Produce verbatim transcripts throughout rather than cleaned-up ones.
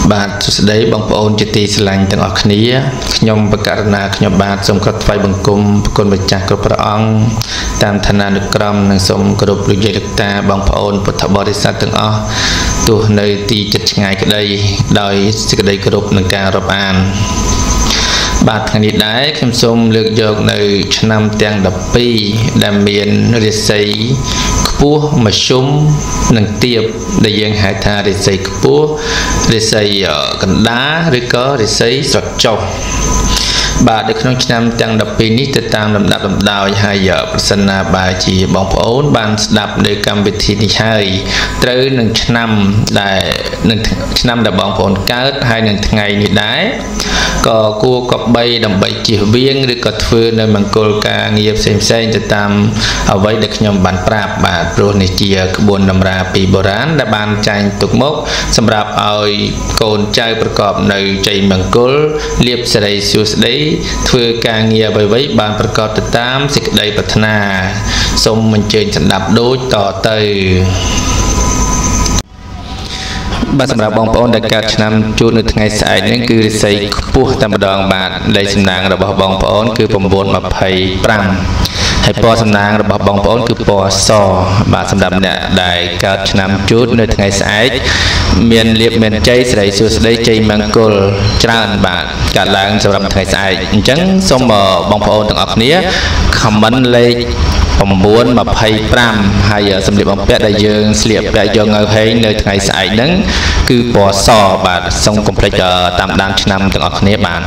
បាទសួស្តីបងប្អូនជាទីស្រឡាញ់ទាំងអស់គ្នាខ្ញុំបកករណាខ្ញុំបាទសូមគោរពថ្វាយបង្គំប្រគុណម្ចាស់គ្រប់ព្រះអង្គតាមឋានានុក្រមនិងសូមគោរពលោកយាយលោកតាបងប្អូនពុទ្ធបរិស័ទទាំងអស់ទោះនៅទីជិតឆ្ងាយក្តីដោយសេចក្តីគោរពនិងការរាប់អានបាទថ្ងៃនេះដែរខ្ញុំសូមលើកយកនៅឆ្នាំទាំងដប់ពីរដែលមានរាសីខ្ពស់មធ្យមនិងទាបដែលយើងហៅថារាសីខ្ពស់រាសីកណ្ដាលឬក៏រាសីស្រកចុះបាទនៅក្នុងឆ្នាំទាំងដប់ពីរនេះទៅតាមលំដាប់លំដោយហើយប្រសិនណាបើជាបងប្អូនបានស្ដាប់នៅកម្មវិធីនេះហើយត្រូវនឹងឆ្នាំដែលនឹងឆ្នាំដែលបងប្អូនកើតហើយនឹងថ្ងៃនេះដែរក៏គួរក៏បីដើម្បីជៀសវាងឬក៏ធ្វើនៅមង្គលការងារផ្សេងផ្សេងទៅតាមអ្វីដែលខ្ញុំបានប្រាប់បាទព្រោះនេះជាក្បួនតម្រាពីបុរាណដែលបានចែងទុកមកសម្រាប់ឲ្យកូនចៅប្រកបនៅជ័យមង្គលលាភសិរីសួស្តីធ្វើការងារអ្វីៗបានប្រកបទៅតាមសេចក្តីប្រាថ្នាសូមអញ្ជើញស្ដាប់ដូចតទៅបាទសម្រាប់បងប្អូនដែលកើតឆ្នាំជួននៅថ្ងៃស្អែកនេះគឺរាសីខ្ពស់តែម្ដងបាទលេខសំណាងរបស់បងប្អូនគឺ៩២៥ហើយពណ៌សំណាងរបស់បងប្អូនគឺពណ៌សបាទសម្រាប់អ្នកដែលកើតឆ្នាំជួននៅថ្ងៃស្អែកមានលាភមានជ័យសិរីសួស្តីជ័យមង្គលច្រើនបាទកើតឡើងសម្រាប់ថ្ងៃស្អែកអញ្ចឹងសូមបងប្អូនទាំងអស់គ្នា comment លេខ៩២៥ហើយសម្លៀកបំពាក់ដែលយើងស្លៀកពាក់យកនៅហេងនៅថ្ងៃស្អែកហ្នឹងគឺពណ៌សបាទសូមកុំភ្លេចតាមដានឆ្នាំទាំងអស់គ្នាបាទ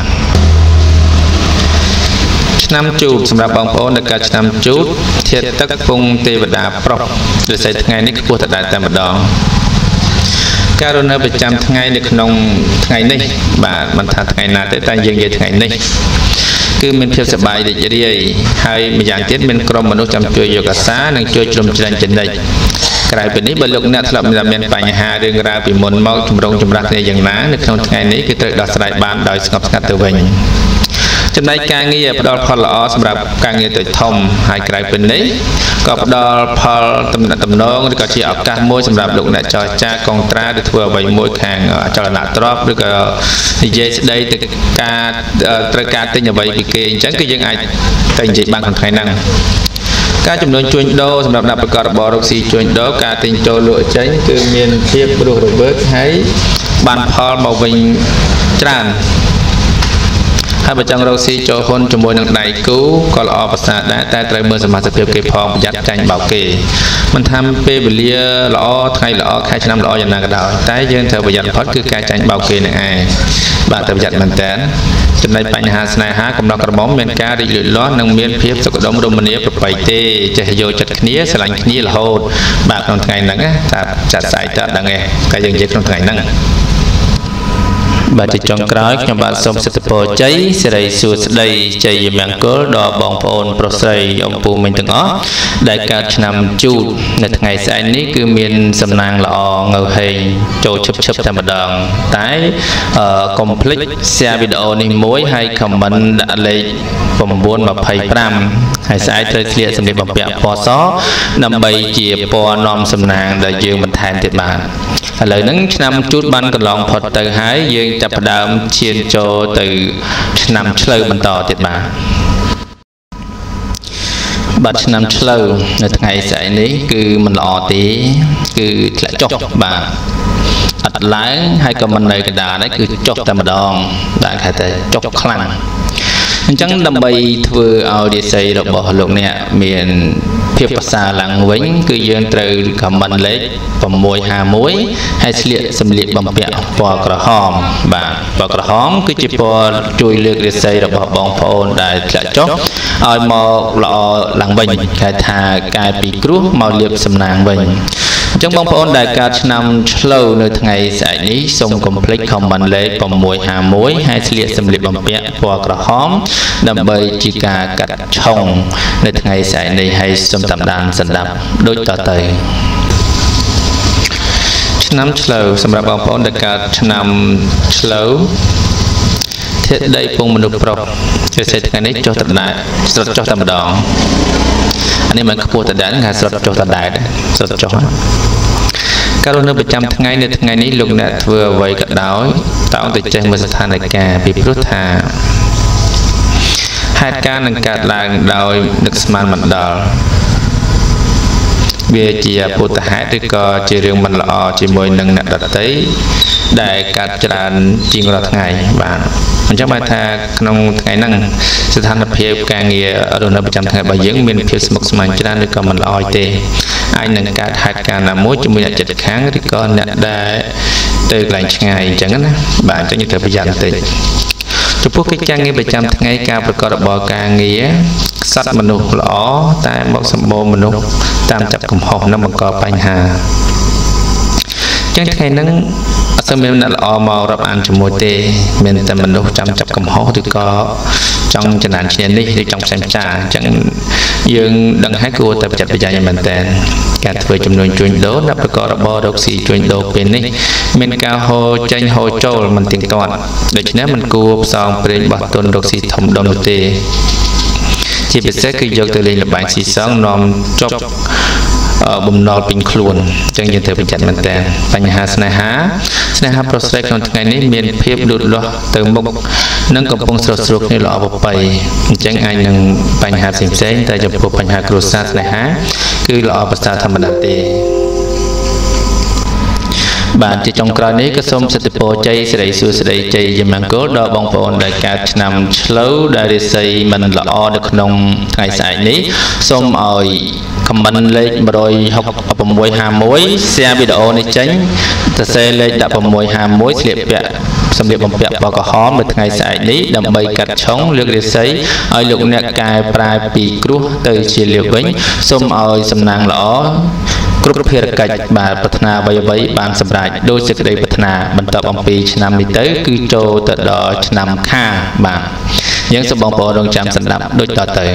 ឆ្នាំជូតសម្រាប់បងប្អូនដែលកើតឆ្នាំជូតធាតុទឹកពងទេវតាប្រុសរាសីថ្ងៃនេះខ្ពស់តែតែម្ដងការរស់នៅប្រចាំថ្ងៃនៅក្នុងថ្ងៃនេះបាទមិនថាថ្ងៃណាទេតែយើងនិយាយថ្ងៃនេះគឺមានភាពសប្បាយរីករាយហើយម្យ៉ាងទៀតមានក្រុមមនុស្សចាំជួយយកអាសានិងជួយជ្រោមជ្រែងចំណិចក្រៅពីនេះបើលោកអ្នកធ្លាប់មានបញ្ហារឿងរ៉ាវពីមុនមកជំរងចម្រាស់គ្នាយ៉ាងណានៅក្នុងថ្ងៃនេះគឺត្រូវដោះស្រាយបានដោយស្ងប់ស្ងាត់ទៅវិញចំណែកការងារផ្ដល់ផលល្អសម្រាប់ការងារតូចធំហើយក្រៅពីនេះក៏ផ្ដល់ផលទំនាក់ទំនងឬក៏ជាឱកាសមួយសម្រាប់លោកអ្នកចរចាកងត្រាឬធ្វើអ្វីមួយខាងអចលនទ្រព្យឬក៏និយាយស្ដីទៅការត្រូវការទិញអ្វីពីគេអញ្ចឹងគឺយើងអាចទៅនិយាយបានក្នុងថ្ងៃហ្នឹងការចំនួនជួញដូរសម្រាប់អ្នកប្រកបរបររកស៊ីជួញដូរការទិញចូលលក់ចេញគឺមានភាពរស់រវើកហើយបានផលមកវិញច្រើនហើយបើចង់រកស៊ីចូលហ៊ុនជាមួយនឹងដៃគូក៏ល្អប្រសើរដែរតែត្រូវមើលសមាជិកភាពគេផងប្រយ័ត្នចាញ់បោកគេមិនថាពេលវេលាល្អថ្ងៃល្អខែឆ្នាំល្អយ៉ាងណាក៏ដោយតែយើងត្រូវប្រយ័ត្នបំផុតគឺការចាញ់បោកគេនឹងឯងបាទត្រូវប្រយ័ត្នមែនតើចំណែកបញ្ហាស្នេហាកំណត់ក្រមុំមានការរីកលូតលាស់និងមានភាពសុខដុមរមនាប្រពៃទេចេះយកចិត្តគ្នាស្រឡាញ់គ្នារហូតបាទក្នុងថ្ងៃហ្នឹងតែចាត់ស្អែកតើដឹងឯងតែយើងនិយាយក្នុងថ្ងៃហ្នឹងបាទជាចុងក្រោយខ្ញុំបាទសូមសិទ្ធិពរជ័យសិរីសួស្តីជ័យមង្គលដល់បងប្អូនប្រុសស្រីអំពូមិញទាំងអស់ដែលកើតឆ្នាំជូតនៅថ្ងៃស្អែកនេះគឺមានសំណាងល្អងើហេងចូលឈឹបឈឹបតែម្ដងតែកុំភ្លេច share វីដេអូនេះមួយហើយ comment ដាក់លេខ៩២៥ហើយស្អែកត្រូវស្លៀកសម្លៀកបំពាក់ពណ៌សដើម្បីជាពណ៌នាំសំណាងដែលយើងបន្ថែមទៀតបាទឥឡូវហ្នឹងឆ្នាំជូតបានកន្លងផុតទៅហើយយើងចាប់ផ្ដើមឈានចូលទៅឆ្នាំឆ្លូវបន្តទៀតបាទបាទឆ្នាំឆ្លូវនៅថ្ងៃស្អែកនេះគឺមិនល្អទេគឺធ្លាក់ចុះបាទអត់ឡើងហើយក៏មិននៅកណ្ដាលដែរគឺចុះតែម្ដងបាទគេថាចុះខ្លាំងអញ្ចឹងដើម្បីធ្វើឲ្យរាសីរបស់លោកអ្នកមានភាពប្រសើរឡើងវិញគឺយើងត្រូវ comment លេខ៦៥១ហើយស្លៀកសម្លៀកបំពាក់ពណ៌ក្រហមបាទពណ៌ក្រហមគឺជាពណ៌ជួយលើករាសីរបស់បងប្អូនដែលធ្លាក់ចុះឲ្យមកល្អឡើងវិញគេថាកែពីគ្រោះមកលាភសំណាងវិញអញ្ចឹងបងប្អូនដែលកើតឆ្នាំឆ្លូវនៅថ្ងៃស្អែកនេះសូមកុំភ្លេច comment លេខ៦៥១ហើយស្លៀកសម្លៀកបំពាក់ពណ៌ក្រហមដើម្បីជាការកាត់ឆុងនៅថ្ងៃស្អែកនេះហើយសូមតាមដានស្ដាប់ដូចតទៅឆ្នាំឆ្លូវសម្រាប់បងប្អូនដែលកើតឆ្នាំឆ្លូវធាតុដីពងមនុស្សប្រុសជាសេចថ្ងៃនេះចុះតដែរស្រត់ចុះតែម្ដងអានេះមិនខ្ពស់តដែរគេស្រត់ចុះតដែរស្រត់ចុះការរស់នៅប្រចាំថ្ងៃនៅថ្ងៃនេះលោកអ្នកធ្វើអ្វីក៏ដោយតើទៅចេះមើលស្ថានភាពពីព្រោះថាហេតុការណ៍នឹងកើតឡើងដោយនឹកស្មានមិនដល់វាជាពុទ្ធហេតុឬក៏ជារឿងមិនល្អជាមួយនឹងអ្នកដទៃដែលកាត់ច្រើនជាងរាល់ថ្ងៃបាទអញ្ចឹងបានថាក្នុងថ្ងៃហ្នឹងស្ថានភាពការងាររស់នៅប្រចាំថ្ងៃរបស់យើងមានភាពស្មុគស្មាញច្រើនឬក៏មិនល្អទេអាចនឹងកើតហេតុការណ៍ណាមួយជាមួយអ្នកចិត្តខាងឬក៏អ្នកដែលទៅកន្លែងឆ្ងាយអញ្ចឹងណាបាទអញ្ចឹងយើងត្រូវប្រយ័ត្នបន្តិចចំពោះកិច្ចការងារប្រចាំថ្ងៃការប្រកបរបរការងារខ្សត់មនុស្សល្អតែមកសម្បូរមនុស្សតាមចាប់កំហុសនិងបង្កបញ្ហាចឹងថ្ងៃហ្នឹងអត់សូវមានអ្នកល្អមករាប់អានជាមួយទេមានតែមនុស្សចាំចាប់កំហុសឬក៏ចង់ចំណានឈ្នានេះឬចង់ផ្សេងផ្សាអញ្ចឹងយើងដឹងហើយគួរតែប្រយ័ត្នប្រយែងមែនតើការធ្វើចំនួនជួញដូរអ្នកប្រកបរបររកស៊ីជួញដូរពេលនេះមានការហូរចេញហូរចូលមិនទៀងទាត់ដូច្នេះមិនគួរផ្សងព្រេងបោះទុនរកស៊ីធំដុំនោះទេជាពិសេសគឺយកទៅលេងល្បែងស៊ីសងនាំចុកបំណុលពេញខ្លួនអញ្ចឹងយើងត្រូវប្រយ័ត្នមែនតើបញ្ហាស្នេហាស្នេហាប្រុសស្រីក្នុងថ្ងៃនេះមានភាពលូតលាស់ទៅមុខនិងកំពុងស្រស់ស្រួលគ្នាល្អប្រពៃអញ្ចឹងអាចនឹងបញ្ហាផ្សេងៗតែចំពោះបញ្ហាគ្រួសារស្នេហាគឺល្អប្រសើរធម្មតាទេបាទជាចុងក្រោយនេះក៏សូមសិទ្ធិពរជ័យសិរីសួស្តីជ័យយមង្គលដល់បងប្អូនដែលកើតឆ្នាំឆ្លូវដែលរាសីមិនល្អនៅក្នុងថ្ងៃស្អែកនេះសូមឲ្យខមមិនលេខmột sáu sáuមួយ share វីដេអូនេះចេញសរសេរលេខmột sáu sáuមួយស្លៀកពាក់សម្លៀកបំពាក់ពណ៌ក្រហមនៅថ្ងៃស្អែកនេះដើម្បីកាត់ឆុងលើករាសីឲ្យលោកអ្នកកែប្រែពីគ្រោះទៅជាលាភវិញសូមឲ្យសំណាងល្អគ្រប់ភារកិច្ចបាទប្រាថ្នាអ្វីៗបានសម្រេចដោយសេចក្តីប្រាថ្នាបន្តអំពីឆ្នាំនេះទៅគឺចូលទៅដល់ឆ្នាំខាលបាទយើងសូមបងប្អូនរងចាំស្ដាប់ដូចតទៅ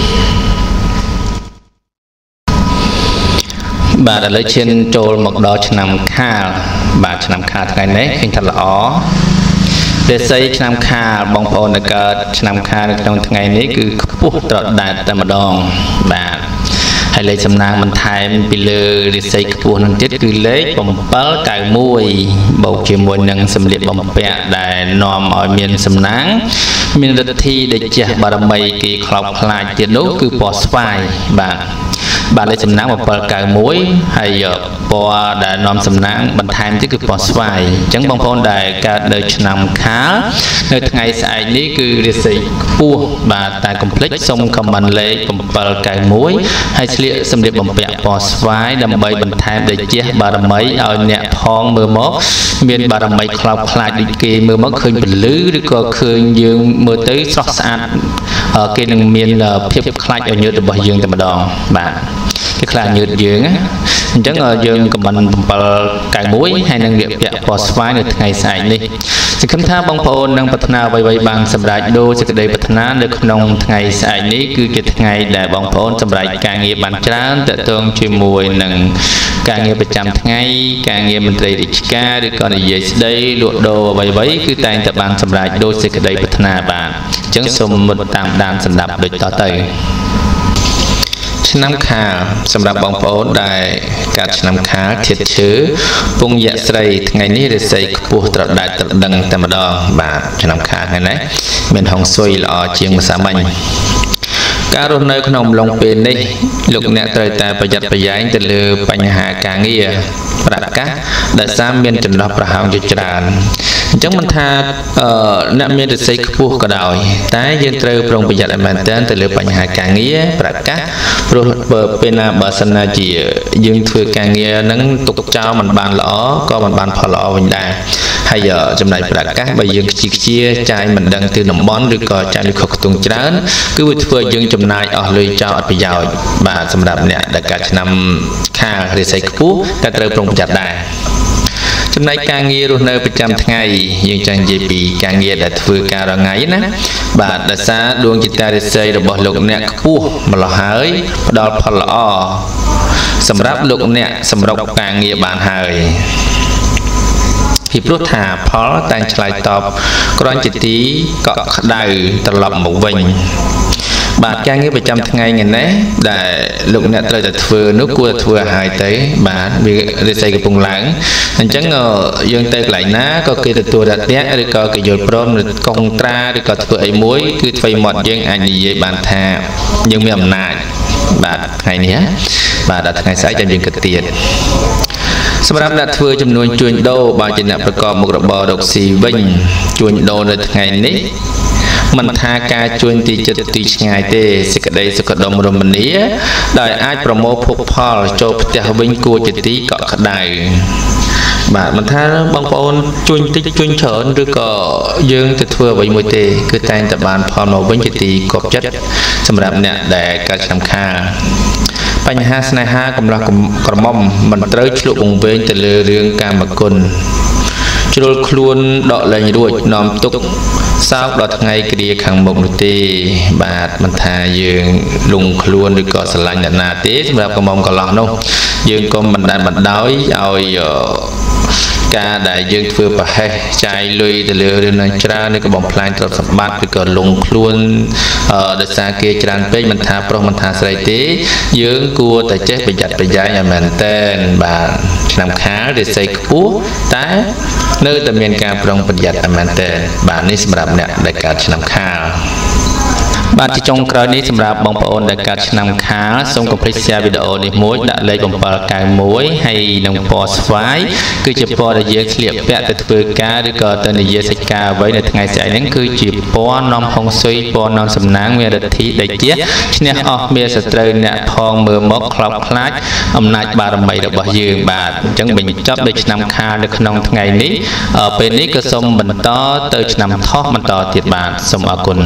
បាទឥឡូវឈានចូលមកដល់ឆ្នាំខាលបាទឆ្នាំខាលថ្ងៃនេះឃើញថាល្អរាសីឆ្នាំខាលបងប្អូនដែលកើតឆ្នាំខាលនៅក្នុងថ្ងៃនេះគឺខ្ពស់ត្រដែតតែម្ដងបាទហើយលេខសំណាងបន្ថែមពីលើរាសីខ្ពស់នឹងទៀតគឺលេខbảy chínមួយបូកជាមួយនឹងសម្លៀកបំពាក់ដែលនាំឲ្យមានសំណាងមានឫទ្ធិដែលជះបារមីគេខ្លោបខ្លាចទៀតនោះគឺពណ៌ស្វាយបាទបាទលេខសំណាងbảy chínមួយហើយពណ៌ដែលនាំសំណាងបន្ថែមទៀតគឺពណ៌ស្វាយអញ្ចឹងបងប្អូនដែលកើតនៅឆ្នាំខាលនៅថ្ងៃស្អែកនេះគឺរាសីខ្ពស់បាទតែកុំភ្លេចសូមខមមិនលេខbảy chínមួយហើយស្លៀកសម្លៀកបំពាក់ពណ៌ស្វាយដើម្បីបន្ថែមដែលជះបារមីឲ្យអ្នកផងមើលមកមានបារមីខ្លោបខ្លាចដូចគេមើលមកឃើញពលឺឬក៏ឃើញយើងមើលទៅស្រស់ស្អាតគេនឹងមានភាពខ្លាចឲ្យញើតរបស់យើងតែម្ដងបាទគេខ្លាចញើតយើងអញ្ចឹងយើងខមមិនbảy chínមួយហើយនឹងពាក់ពាក់ពណ៌ស្វាយនៅថ្ងៃស្អែកនេះសង្ឃឹមថាបងប្អូននឹងប្រាថ្នាអ្វីៗបានសម្រេចដោយសេចក្តីប្រាថ្នានៅក្នុងថ្ងៃស្អែកនេះគឺជាថ្ងៃដែលបងប្អូនសម្រេចការងារបានច្រើនទាក់ទងជាមួយនឹងការងារប្រចាំថ្ងៃការងារមន្ត្រីរាជការឬក៏និយាយស្ដីលក់ដូរអ្វីៗគឺតែងតែបានសម្រេចដោយសេចក្តីប្រាថ្នាបានអញ្ចឹងសូមមុតតាមដានសម្ដាប់ដូចតទៅឆ្នាំខាលសម្រាប់បងប្អូនដែលកើតឆ្នាំខាលធាតុឈើពងយៈស្រីថ្ងៃនេះរាសីខ្ពស់ត្រដែតត្រដឹងតែម្ដងបាទឆ្នាំខាលថ្ងៃនេះមានហុងស៊ុយល្អជាងម្សិលមិញការរស់នៅក្នុងអំឡុងពេលនេះលោកអ្នកត្រូវតែប្រយ័ត្នប្រយែងទៅលើបញ្ហាការងារប្រកាសដែលសារមានចន្លោះប្រហោងជាច្រើនអញ្ចឹងមិនថាអ្នកមានរាសីខ្ពស់ក៏ដោយតែយើងត្រូវប្រុងប្រយ័ត្នឲ្យមែនទែនទៅលើបញ្ហាការងារប្រកាសព្រោះពេលណាបើសិនណាជាយើងធ្វើការងារហ្នឹងទុកចោលមិនបានល្អក៏មិនបានផលល្អវិញដែរហើយចំណែកប្រកាសបើយើងខ្ជិះខ្ជាចាយមិនដឹងទៅតំបន់ឬក៏ចាយលុយខុសខ្ទង់ច្រើនគឺវាធ្វើឲ្យយើងចំណាយអស់លុយចោលអត់ប្រយោជន៍បាទសម្រាប់អ្នកដែលកើតឆ្នាំខាលរាសីខ្ពស់តែត្រូវប្រុងប្រយ័ត្នដែរចំណែកការងាររស់នៅប្រចាំថ្ងៃយើងចង់និយាយពីការងារដែលធ្វើការរាល់ថ្ងៃណាបាទដោយសារដួងចិត្តរាសីរបស់លោកអ្នកខ្ពស់ម្ល៉េះហើយផ្ដល់ផលល្អសម្រាប់លោកអ្នកសម្រុកការងារបានហើយពីព្រោះថាផលតែងឆ្លើយតបគ្រាន់ជាទីកក់ក្ដៅត្រឡប់មកវិញបាទការងារប្រចាំថ្ងៃថ្ងៃនេះដែលលោកអ្នកត្រូវតែធ្វើនោះគួរតែធ្វើឲ្យហើយទៅបាទវារិស័យកំពុងឡើងអញ្ចឹងយើងទៅកន្លែងណាក៏គេទទួលរយៈឬក៏គេយល់ព្រមកុងត្រាឬក៏ធ្វើអីមួយគឺធ្វើមាត់យើងអាចនិយាយបានថាយើងមានអំណាចបាទថ្ងៃនេះបាទដល់ថ្ងៃស្អែកចាំយើងគិតទៀតសម្រាប់អ្នកធ្វើចំនួនជួញដូរបើជាអ្នកប្រកបមុខរបររកស៊ីវិញជួញដូរនៅថ្ងៃនេះមិនថាការជួញទីចិត្តទីឆ្ងាយទេសេចក្តីសុខដុមរមនាដោយអាចប្រមូលភោគផលចូលផ្ទះវិញគួរជាទីកក់ក្ដៅបាទមិនថាបងប្អូនជួញតិចជួញច្រើនឬក៏យើងទៅធ្វើអ្វីមួយទេគឺតែងតែបានផលមកវិញជាទីគប់ចិត្តសម្រាប់អ្នកដែលកើតឆ្នាំខាលបញ្ហាស្នេហាកំឡោះក្រមុំមិនត្រូវឆ្លុះវង្វេងទៅលើរឿងកាមគុណជ្រុលខ្លួនដកលែងរួចនាំទុកសោកដល់ថ្ងៃគ្រាខាងមុខនោះទេបាទមិនថាយើងលងខ្លួនឬក៏ស្រឡាញ់អ្នកណាទេសម្រាប់កំមុំកន្លោះនោះយើងកុំបណ្ដានបណ្ដោយឲ្យការដែលយើងធ្វើប្រហែសចាយលុយទៅលើរឿងនឹងច្រើនឬក៏បំផ្លាញទ្រព្យសម្បត្តិឬក៏លងខ្លួនដោយសារគេច្រើនពេកមិនថាប្រុសមិនថាស្រីទេយើងគួរតែចេះប្រយ័ត្នប្រយែងឲ្យមែនតែនបាទឆ្នាំខាលរិស័យខ្ពស់តែនៅតែមានការប្រុងប្រយ័ត្នឲ្យមែនតែនបាទនេះសម្រាប់អ្នកដែលកើតឆ្នាំខាលបាទជាចុងក្រោយនេះសម្រាប់បងប្អូនដែលកើតឆ្នាំខាលសូមកុំភ្លេច share វីដេអូនេះមួយដាក់លេខbảy九mộtហើយនឹងពណ៌ស្វាយគឺជាពណ៌ដែលយើងស្លៀកពាក់ទៅធ្វើការឬក៏ទៅនិយាយសេចក្ដីអ្វីនៅថ្ងៃស្អែកហ្នឹងគឺជាពណ៌នាំហុងស៊ុយពណ៌នាំសំណាងមានឫទ្ធិដីជាឈ្នះអស់មានសត្រូវអ្នកផងមើលមកខ្លោបខ្លាចអំណាចបារមីរបស់យើងបាទអញ្ចឹងបញ្ចប់ដោយឆ្នាំខាលនៅក្នុងថ្ងៃនេះពេលនេះក៏សូមបន្តទៅឆ្នាំថោះបន្តទៀតបាទសូមអរគុណ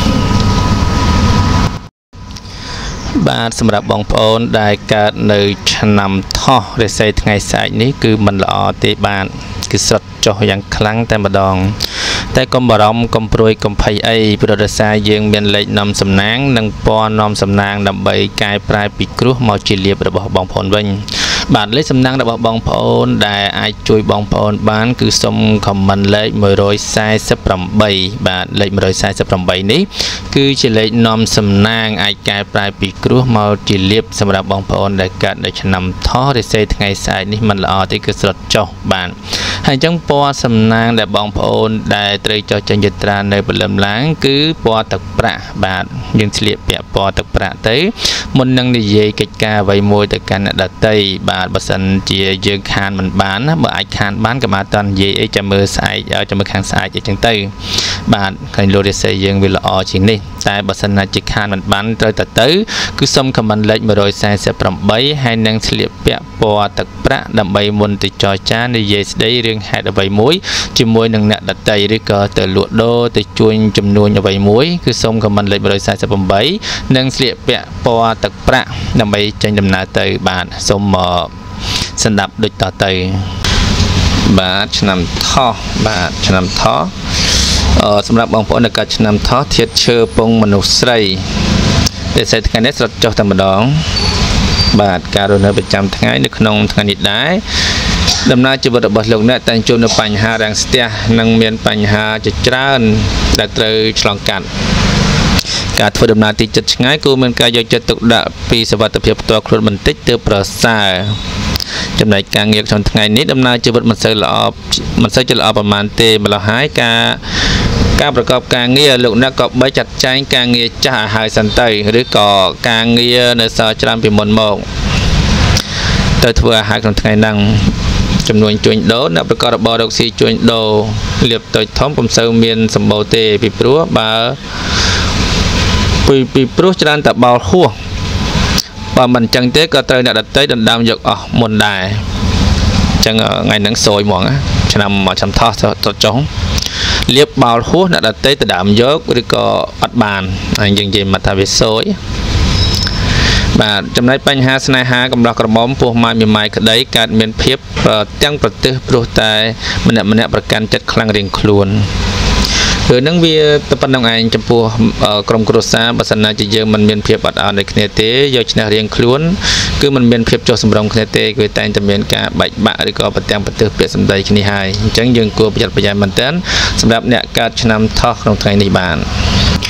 បាទសម្រាប់បងប្អូនដែលកើតនៅឆ្នាំថោះរិស័យថ្ងៃស្អែកនេះគឺមិនល្អទេបាទគឺស្រុតចុះយ៉ាងខ្លាំងតែម្ដងតែកុំបារម្ភកុំព្រួយកុំភ័យអីព្រោះដោយសារយើងមានលេខនាំសំណាងនិងពណ៌នាំសំណាងដើម្បីកែប្រែពីគ្រោះមកជាលាភរបស់បងប្អូនវិញបាទលេខសំណាងរបស់បងប្អូនដែលអាចជួយបងប្អូនបានគឺសូមខមមិនលេខmột bốn támបាទលេខmột bốn támនេះគឺជាលេខនាំសំណាងអាចកែប្រែពីគ្រោះមកជាលាភសម្រាប់បងប្អូនដែលកើតនៅឆ្នាំថោះរិស័យថ្ងៃស្អែកនេះមិនល្អទេគឺស្រុតចុះបាទហើយអញ្ចឹងពណ៌សំណាងដែលបងប្អូនដែលត្រូវចុះចេញយត្រានៅព្រលឹមឡើងគឺពណ៌ទឹកប្រាក់បាទយើងស្លៀកពាក់ពណ៌ទឹកប្រាក់ទៅមុននឹងនិយាយកិច្ចការអ្វីមួយទៅកាន់អ្នកដទៃបាទបើសិនជាយើងខានមិនបានណាបើអាចខានបានក៏មកតនិយាយអីចាំមើលស្អែកចាំមើលខាងស្អែកអីចឹងទៅបាទឃើញលោករិស័យយើងវាល្អជាងនេះតែបើសិនណាជាខានមិនបានត្រូវតែទៅគឺសុំខមមិនលេខmột bốn támហើយនឹងស្លៀកពាក់ពណ៌ទឹកប្រាក់ដើម្បីមុនទៅចរចានិយាយស្ដីរឿងហេតុអ្វីមួយជាមួយនឹងអ្នកដទៃឬក៏ទៅលក់ដូរទៅជួញចំនួនអ្វីមួយគឺសុំខមមិនលេខmột bốn támនិងស្លៀកពាក់ពណ៌ទឹកប្រាក់ដើម្បីចេញដំណើរទៅបាទសូមសន្តាប់ដូចតទៅបាទឆ្នាំថោះបាទឆ្នាំថោះសម្រាប់បងប្អូនដែលកើតឆ្នាំថោះធាតុឈើពងមនុស្សស្រីដែលស្អែកថ្ងៃនេះស្រុតចុះតែម្ដងបាទការរស់នៅប្រចាំថ្ងៃនៅក្នុងថ្ងៃនេះដែរដំណើរជីវិតរបស់លោកអ្នកតែងជួបនៅបញ្ហារាំងស្ទះនិងមានបញ្ហាជាច្រើនដែលត្រូវឆ្លងកាត់ការធ្វើដំណើរទីជិតឆ្ងាយគួរមានការយកចិត្តទុកដាក់ពីសុវត្ថិភាពផ្ទាល់ខ្លួនបន្តិចទើបប្រសើរចំណែកការងារក្នុងថ្ងៃនេះដំណើរជីវិតមិនសូវល្អមិនសូវជាល្អប្រហែលទេម្ល៉េះហើយការការប្រកបការងារលោកអ្នកក៏បីចាត់ចែងការងារចាស់ឲ្យហើយសិនទៅឬក៏ការងារនៅសល់ច្រើនពីមុនមកទៅធ្វើឲ្យហើយក្នុងថ្ងៃហ្នឹងចំនួនជួញដូរអ្នកប្រកបរបររកស៊ីជួញដូរលៀបតូចធំពុំសូវមានសម្បូរទេពីព្រោះបើពីពីព្រោះច្រើនតែបោលហួសបើមិនអញ្ចឹងទេក៏ត្រូវអ្នកដទៃដណ្ដើមយកអស់មុនដែរអញ្ចឹងថ្ងៃហ្នឹងសួយហ្មងឆ្នាំឆ្នាំថោះទៅចុះលៀបបោលហួសអ្នកដទៃដណ្ដើមយកឬក៏អត់បានហើយយើងនិយាយមកថាវាសួយបាទចំណែកបញ្ហាស្នេហាកំឡោះក្រមុំពោះម៉ាយមីម៉ាយក្តីកើតមានភាពទាំងប្រទេសព្រោះតែម្នាក់ម្នាក់ប្រកាន់ចិត្តខ្លាំងរៀងខ្លួនគឺនឹងវាទៅប៉ុណ្្នឹងឯងចំពោះក្រុមគ្រួសារបើសិនណាជាយើងមិនមានភាពអត់អន់ដូចគ្នាទេយកឈ្នះរៀងខ្លួនគឺមិនមានភាពចុះសម្រុងគ្នាទេគឺតែងតែមានការបែកបាក់ឬក៏ប្រទាំងប្រទើពាក្យសម្ដីគ្នាហើយអញ្ចឹងយើងគួរប្រយ័ត្នប្រយែងមែនទែនសម្រាប់អ្នកកើតឆ្នាំថោះក្នុងថ្ងៃនេះបាន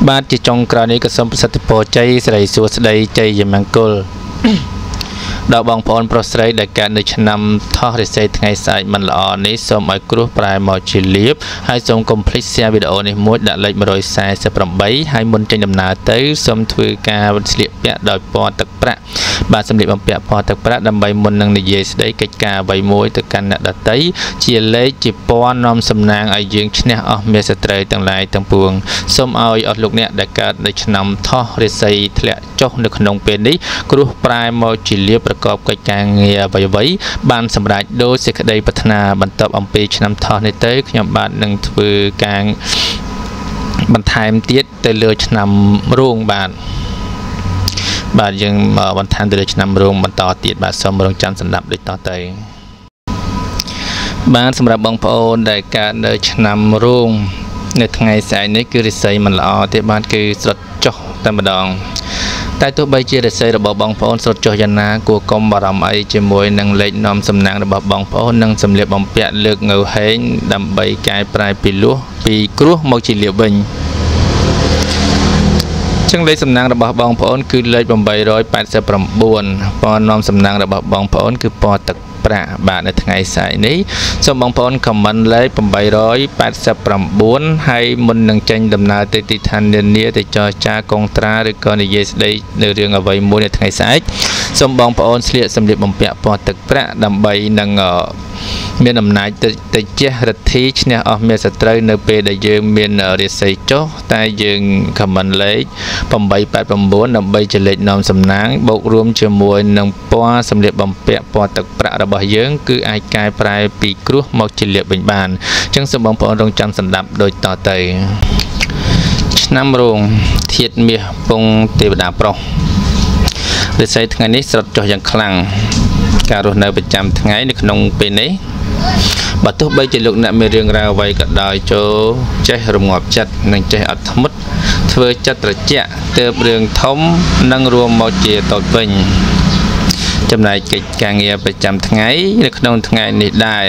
បាទជាចុងក្រោយនេះក៏សូមប្រសិទ្ធពរជ័យសិរីសួស្តីជ័យមង្គលដល់បងប្អូនប្រុសស្រីដែលកើតនៅឆ្នាំថោះរិស័យថ្ងៃស្អែកមិនល្អនេះសូមឲ្យគ្រោះប្រែមកជាលៀបហើយសូមកុំភ្លេច share វីដេអូនេះមួយដាក់លេខmột bốn támហើយមុនចេញដំណើរទៅសូមធ្វើការស្លៀកពាក់ដោយពណ៌ទឹកប្រាក់បាទសម្លៀកបំពាក់ពណ៌ទឹកប្រាក់ដើម្បីមុននឹងនិយាយស្ដីកិច្ចការអ្វីមួយទៅកាន់អ្នកដទៃជាលេខជាពណ៌នាំសំណាងឲ្យយើងឈ្នះអស់មេសត្រូវទាំងឡាយទាំងពួងសូមឲ្យអស់លោកអ្នកដែលកើតនៅឆ្នាំថោះរិស័យធ្លាក់ចុះនៅក្នុងពេលនេះគ្រោះប្រែមកជាលៀបប្រកបកិច្ចការងារអ្វីៗបានសម្រេចដោយសេចក្តីប្រាថ្នាបន្ទាប់អំពីឆ្នាំថោះនេះទៅខ្ញុំបាទនឹងធ្វើការបន្ថែមទៀតទៅលើឆ្នាំរោងបាទបាទយើងបន្ថែមទៅលើឆ្នាំរោងបន្តទៀតបាទសូមរងចាំស្ដាប់ដូចតទៅបាទសម្រាប់បងប្អូនដែលកើតនៅឆ្នាំរោងនៅថ្ងៃស្អែកនេះគឺរិស័យមិនល្អទេបាទគឺស្រុតចុះតែម្ដងតែទោះបីជារិស័យរបស់បងប្អូនស្រុតចុះយ៉ាងណាគួរកុំបារម្ភអីជាមួយនឹងលេខនាំសំណាងរបស់បងប្អូននិងសម្លៀកបំពាក់លើកងើហែងដើម្បីកែប្រែពីលួសពីគ្រោះមកជាលៀបវិញចឹងលេខសំណាងរបស់បងប្អូនគឺលេខeight eight nineពណ៌នាំសំណាងរបស់បងប្អូនគឺពណ៌ទឹកប្រាក់បាទនៅថ្ងៃស្អែកនេះសូមបងប្អូន comment លេខeight eight nineហើយមុននឹងចេញដំណើរទៅទីឋាននានាទៅចរចាកងត្រាឬក៏និយាយស្ដីនៅរឿងអ្វីមួយនៅថ្ងៃស្អែកសូមបងប្អូនស្លៀកសម្លៀកបំពាក់ពណ៌ទឹកប្រាក់ដើម្បីនឹងមានអំណាចទៅទៅជះរទ្ធីឈ្នះអស់មេសត្រូវនៅពេលដែលយើងមានរាសីចុះតែយើង comment លេខeight eight nineដើម្បីជាលេខនាំសំណាងបូករួមជាមួយនឹងពណ៌សម្លៀកបំពាក់ពណ៌ទឹកប្រាក់របស់យើងគឺអាចកែប្រែពីគ្រោះមកជាលៀបវិញបានអញ្ចឹងសូមបងប្អូនរងចាំស្ដាប់ដូចតទៅឆ្នាំរោងធាតុមាសពងទេវតាប្រុសរិស័យថ្ងៃនេះស្រុតចុះយ៉ាងខ្លាំងការរស់នៅប្រចាំថ្ងៃនៅក្នុងពេលនេះបើទោះបីជាលោកអ្នកមានរឿងរ៉ាវអ្វីក៏ដោយចូលចេះរងាប់ចិត្តនិងចេះអត់ធ្មត់ធ្វើចិត្តត្រជាក់ទើបរឿងធំនឹងរួមមកជាតូចវិញចំណែកកិច្ចការងារប្រចាំថ្ងៃនៅក្នុងថ្ងៃនេះដែរ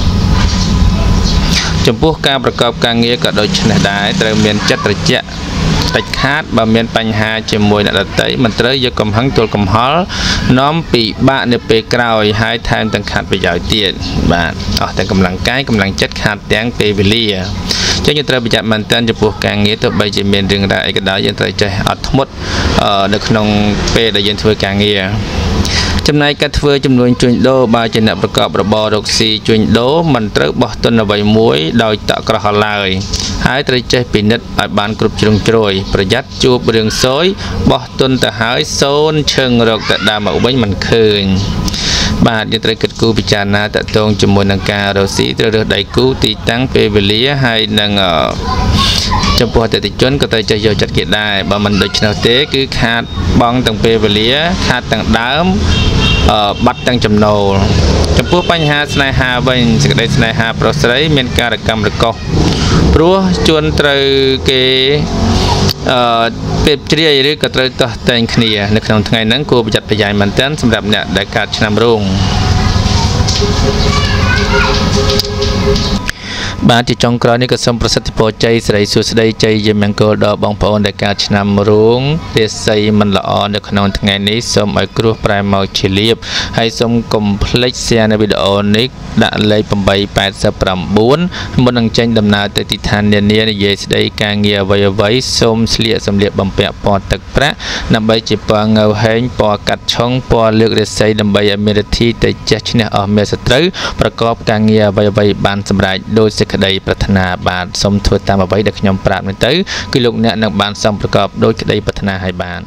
ចំពោះការប្រកបការងារក៏ដូចនេះដែរត្រូវមានចិត្តត្រជាក់ដាច់ខាតបើមានបញ្ហាជាមួយអ្នកដទៃមិនត្រូវយកកំហឹងទល់កំហល់នាំពីបាក់នៅពេលក្រោយហើយថែមទាំងខាត់ប្រយោជន៍ទៀតបាទអស់ទាំងកម្លាំងកាយកម្លាំងចិត្តខាតទាំងពេលវេលាចឹងយើងត្រូវប្រយ័ត្នមែនទែនចំពោះការងារទោះបីជាមានរឿងរ៉ាវអីក៏ដោយយើងត្រូវចេះអត់ធ្មត់នៅក្នុងពេលដែលយើងធ្វើការងារចំណែកការធ្វើចំនួនជួញដូរបើជាអ្នកប្រកបរបររកស៊ីជួញដូរមិនត្រូវបោះទុនអ្វីមួយដោយតក់ក្រោះឡើយហើយត្រូវចេះពិនិត្យឲ្យបានគ្រប់ជ្រុងជ្រោយប្រយ័ត្នជួបរឿងសយបោះទុនទៅហើយសូនឈឹងរកតែដើមមកវិញមិនឃើញបាទយើងត្រូវគិតគូរពិចារណាតកតងជាមួយនឹងការរកស៊ីត្រូវរើសដៃគូទីតាំងពេលវេលាហើយនឹងចំពោះអតិថិជនក៏ត្រូវចេះយកចិត្តគេដែរបើមិនដូច្នោះទេគឺខាតបង់ទាំងពេលវេលាខាតទាំងដើមបាត់ទាំងចំណូលចំពោះបញ្ហាស្នេហាវិញសេចក្តីស្នេហាប្រុសស្រីមានការកម្មរកុសព្រោះជួនត្រូវគេអឺពេលជ្រាយឬក៏ត្រូវដោះតែងគ្នានៅក្នុងថ្ងៃហ្នឹងគួរប្រយ័ត្នប្រយែងមែនទែនសម្រាប់អ្នកដែលកើតឆ្នាំរោងបាទជាចុងក្រោយនេះក៏សូមប្រសិទ្ធពរជ័យសិរីសួស្តីជ័យយមង្គលដល់បងប្អូនដែលកើតឆ្នាំរោងរាសីមិនល្អនៅក្នុងថ្ងៃនេះសូមឲ្យគ្រោះប្រែមកជាលៀបហើយសូមកុំភ្លេច share នៅវីដេអូនេះដាក់លេខeight eight nineមុននឹងចេញដំណើរទៅទីឋាននានានិយាយស្ដីការងារអ្វីអ្វីសូមស្លៀកសម្លៀកបំពាក់ពណ៌ទឹកប្រាក់ដើម្បីជាពណ៌ងើហែងពណ៌កាត់ឆុងពណ៌លើករាសីដើម្បីឲ្យមានរទ្ធីទៅជះឈ្នះអស់មេសត្រូវប្រកបការងារអ្វីអ្វីបានសម្រេចដោយសេចក្តីប្រាថ្នាបាទសូមធ្វើតាមអ្វីដែលខ្ញុំប្រាប់នេះទៅគឺលោកអ្នកនឹងបានសំប្រកបដោយក្តីប្រាថ្នាឲ្យបាន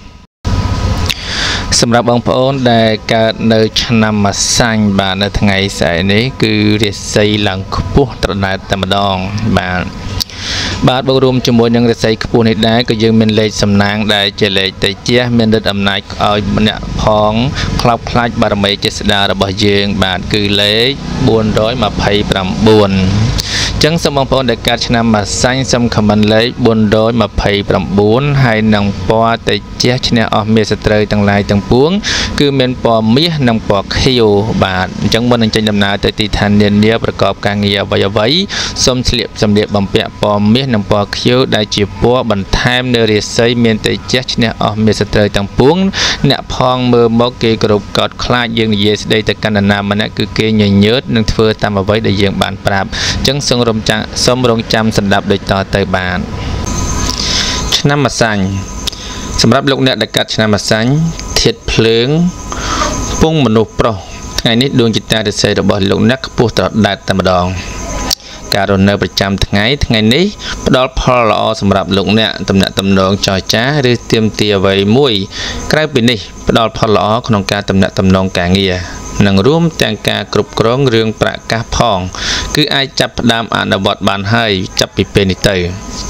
សម្រាប់បងប្អូនដែលកើតនៅឆ្នាំម្សាញ់បាទនៅថ្ងៃស្អែកនេះគឺរាសីឡើងខ្ពស់ត្រដែតតែម្ដងបាទបាទបូករួមជាមួយនឹងរាសីខ្ពស់នេះដែរក៏យើងមានលេខសំណាងដែលជាលេខតេជះមានฤទ្ធិអំណាចឲ្យម្នាក់ផងខ្លោបខ្លាចបារមីចេស្តារបស់យើងបាទគឺលេខfour twenty-nine ចឹងសូមបងប្អូនដែលកើតឆ្នាំម្សាញ់សូមខមមិនលេខbốn trăm hai mươi chínហើយនឹងពណ៌តិចឈ្នះអស់មេសត្រូវទាំងឡាយទាំងពួងគឺមានពណ៌មាសនិងពណ៌ខៀវបាទអញ្ចឹងមុននឹងចេញដំណើរទៅទីឋាននានាប្រកបការងារអ្វីអ្វីសូមស្លៀកសម្លៀកបំពាក់ពណ៌មាសនិងពណ៌ខៀវដែលជាពណ៌បន្ថែមនៅរាសីមានតិចឈ្នះអស់មេសត្រូវទាំងពួងអ្នកផងមើលមកគេគ្រប់កោតខ្លាចយើងនិយាយស្ដីទៅកណ្ដាណាម្នាក់គឺគេញញើតនឹងធ្វើតាមអ្វីដែលយើងបានប្រាប់អញ្ចឹងសូមរំចាំសូមរងចាំស្ដាប់ដូចតទៅបានឆ្នាំម្សាញ់សម្រាប់លោកអ្នកដែលកាត់ឆ្នាំម្សាញ់ធាតុភ្លើងពងមនុស្សប្រុសថ្ងៃនេះដួងចិត្តរាសីរបស់លោកអ្នកខ្ពស់ត្រដែតតែម្ដងការរស់នៅប្រចាំថ្ងៃថ្ងៃនេះផ្ដល់ផលល្អសម្រាប់លោកអ្នកតំណាក់តំណងចរចាឬទាមទារអ្វីមួយក្រៅពីនេះផ្ដល់ផលល្អក្នុងការតំណាក់តំណងការងារនិងរួមទាំងការគ្រប់គ្រងរឿងប្រាក់កាសផងគឺអាចចាប់ផ្ដើមអនុវត្តបានហើយចាប់ពីពេលនេះទៅ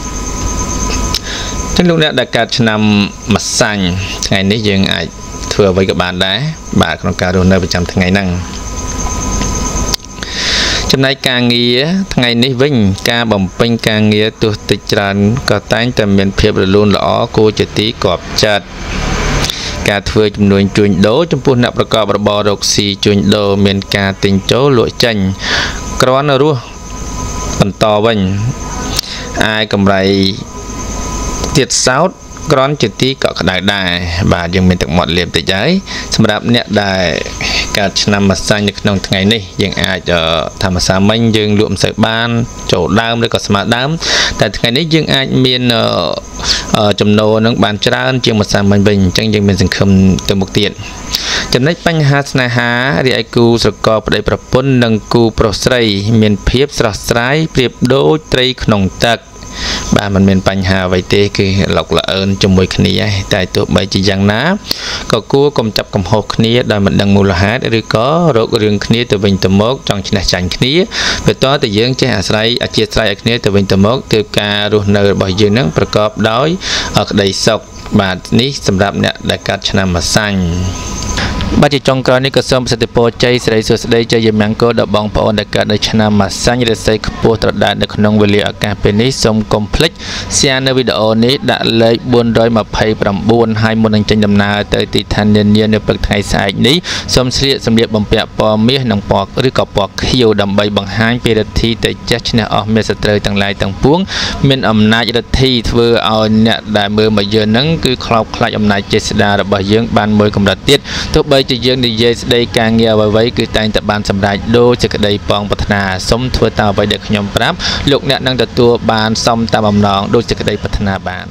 ចឹងលោកអ្នកដែលកើតឆ្នាំម្សាញ់ថ្ងៃនេះយើងអាចធ្វើអ្វីក៏បានដែរបាទក្នុងការរស់នៅប្រចាំថ្ងៃហ្នឹងចំណែកការងារថ្ងៃនេះវិញការបំពេញការងារទោះតិចច្រើនក៏តែងតែមានភាពរលូនល្អគួរជាទីគាប់ចិត្តការធ្វើចំនួនជួញដូរចំពោះអ្នកប្រកបរបររកស៊ីជួញដូរមានការទិញចូលលក់ចេញគ្រាន់រស់បន្តវិញអាយកម្រៃទៀតសោតគ្រាន់ជាទីកក់ក្ដៅដែរបាទយើងមានទឹកមាត់លាបតិចហើយសម្រាប់អ្នកដែលកើតឆ្នាំម្សាញ់នៅក្នុងថ្ងៃនេះយើងអាចធម្មសាមិញយើងលក់មិនសូវបានចូលដើមឬក៏ស្មើដើមតែថ្ងៃនេះយើងអាចមានចំណូលនឹងបានច្រើនជាងម្សាមិញវិញអញ្ចឹងយើងមានសង្ឃឹមទៅមុខទៀតចំណុចបញ្ហាស្នេហារីឯគូស្រករប្តីប្រពន្ធនិងគូប្រុសស្រីមានភាពស្រស់ស្រាយប្រៀបដូចត្រីក្នុងទឹកបាទมันមានបញ្ហាអ្វីទេគឺឡុកល្អើនជាមួយគ្នាឯងតែទោះបីជាយ៉ាងណាក៏គួរកុំចាប់កំហុសគ្នាដោយមិនដឹងមូលហេតុឬក៏រករឿងគ្នាទៅវិញទៅមកចង់ឈ្នះចាញ់គ្នាពេលតើតែយើងចេះអាស្រ័យអធិស្ឋានឲ្យគ្នាទៅវិញទៅមកទើបការរស់នៅរបស់យើងនឹងប្រកបដោយក្តីសុខបាទនេះសម្រាប់អ្នកដែលកាត់ឆ្នាំម្សាញ់បាទជាចុងក្រោយនេះក៏សូមប្រសិទ្ធពរជ័យសិរីសួស្តីជ័យមង្គលដល់បងប្អូនដែលកើតនៅឆ្នាំម្សាញ់រាសីខ្ពស់ត្រដែតនៅក្នុងវេលាឱកាសពេលនេះសូមកុំភ្លេច share នៅវីដេអូនេះដាក់លេខbốn trăm hai mươi chínហើយមុននឹងចេញដំណើរទៅទីឋាននានានៅព្រឹកថ្ងៃស្អែកនេះសូមស្លៀកសម្លៀកបំពាក់ពណ៌មាសនិងពណ៌ឬក៏ពណ៌ខៀវដើម្បីបង្ហាញពីរិទ្ធីតេជះឈ្នះអស់មេសត្រូវទាំងឡាយទាំងពួងមានអំណាចរិទ្ធីធ្វើឲ្យអ្នកដែលមើលមកយើងនឹងគឺខ្លោបខ្លាចអំណាចចេស្តារបស់យើងបានមួយកម្រិតទៀតទោះបីជាយើងនិយាយស្ដីការងារអ្វីៗគឺតែងតែបានសម្រេចដូចសេចក្តីប៉ងប្រាថ្នាសូមធ្វើតាមអ្វីដែលខ្ញុំប្រាប់លោកអ្នកនឹងទទួលបានសមតាមបំណងដូចសេចក្តីប្រាថ្នាបាន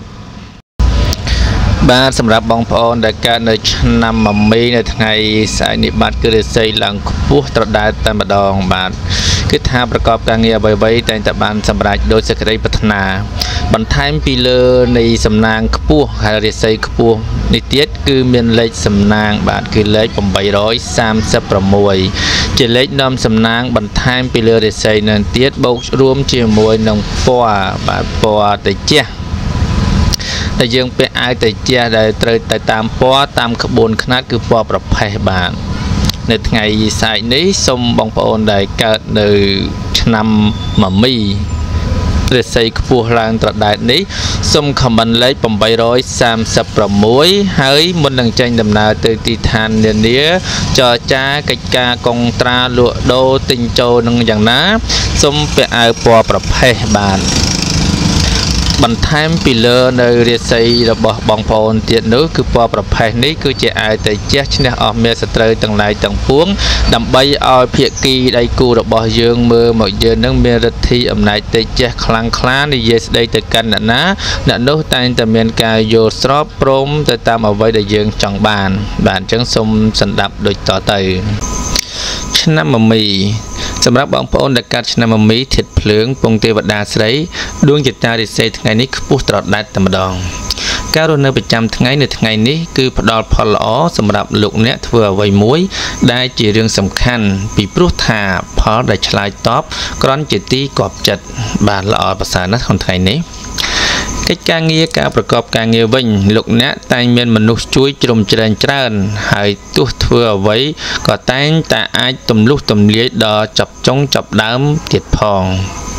បាទសម្រាប់បងប្អូនដែលកើតនៅឆ្នាំមមីនៅថ្ងៃស្អែកនេះបាទគឺរាសីឡើងខ្ពស់ត្រដែតតែម្ដងបាទគឺថាប្រកបការងារអ្វីៗតែងតែបានសម្រេចដោយសេចក្តីប្រាថ្នាបន្ថែមពីលើនៃសំណាងខ្ពស់ហើយរាសីខ្ពស់នេះទៀតគឺមានលេខសំណាងបាទគឺលេខeight三sixជាលេខនាំសំណាងបន្ថែមពីលើរាសីនឹងទៀតបូករួមជាមួយនឹងពណ៌បាទពណ៌តិចតែយើងពាក់អាវតិចដែលត្រូវទៅតាមពណ៌តាមក្បួនខ្នាតគឺពណ៌ប្រផេះបាទនៅថ្ងៃស្អែកនេះសូមបងប្អូនដែលកើតនៅឆ្នាំមមីរាសីខ្ពស់ឡើងត្រដែតនេះសូមខមមិនលេខeight三sixហើយមុននឹងចេញដំណើរទៅទីឋាននានាចរចាកិច្ចការកុងត្រាលក់ដូរទិញចូលនឹងយ៉ាងណាសូមពាក់អាវពណ៌ប្រផេះបាទបន្ថែមពីលើនៅរាសីរបស់បងប្អូនទៀតនោះគឺពណ៌ប្រផេះនេះគឺជាអាវតេជះឈ្នះអស់មេសត្រូវទាំងឡាយទាំងពួងដើម្បីឲ្យភាគីដៃគូរបស់យើងមើលមកយើងនឹងមានរិទ្ធីអំណាចតេជះខ្លាំងក្លានិយាយស្ដីទៅកាន់អ្នកណាអ្នកនោះតែងតែមានការយល់ស្របព្រមទៅតាមអ្វីដែលយើងចង់បានបាទអញ្ចឹងសូមសន្តាប់ដូចតទៅឆ្នាំមមីសម្រាប់បងប្អូនដែលកាត់ឆ្នាំមមីធាតុភ្លើងពងទេវតាស្រីដួងចិត្តរាសីថ្ងៃនេះខ្ពស់ត្រដែតតែម្ដងការរស់នៅប្រចាំថ្ងៃនៅថ្ងៃនេះគឺផ្ដល់ផលល្អសម្រាប់លោកអ្នកធ្វើអ្វីមួយដែលជារឿងសំខាន់ពីព្រោះថាផលដែលឆ្លើយតបគ្រាន់ជាទីគាប់ចិត្តបានល្អប្រសើរណាស់ក្នុងថ្ងៃនេះកិច្ចការងារការប្រកបការងារវិញលោកអ្នកតែងមានមនុស្សជួយជ្រោមជ្រែងច្រើនហើយទោះធ្វើអ្វីក៏តែងតែអាចទម្លុះទម្លាយដល់ចាប់ចុងចាប់ដើមទៀតផង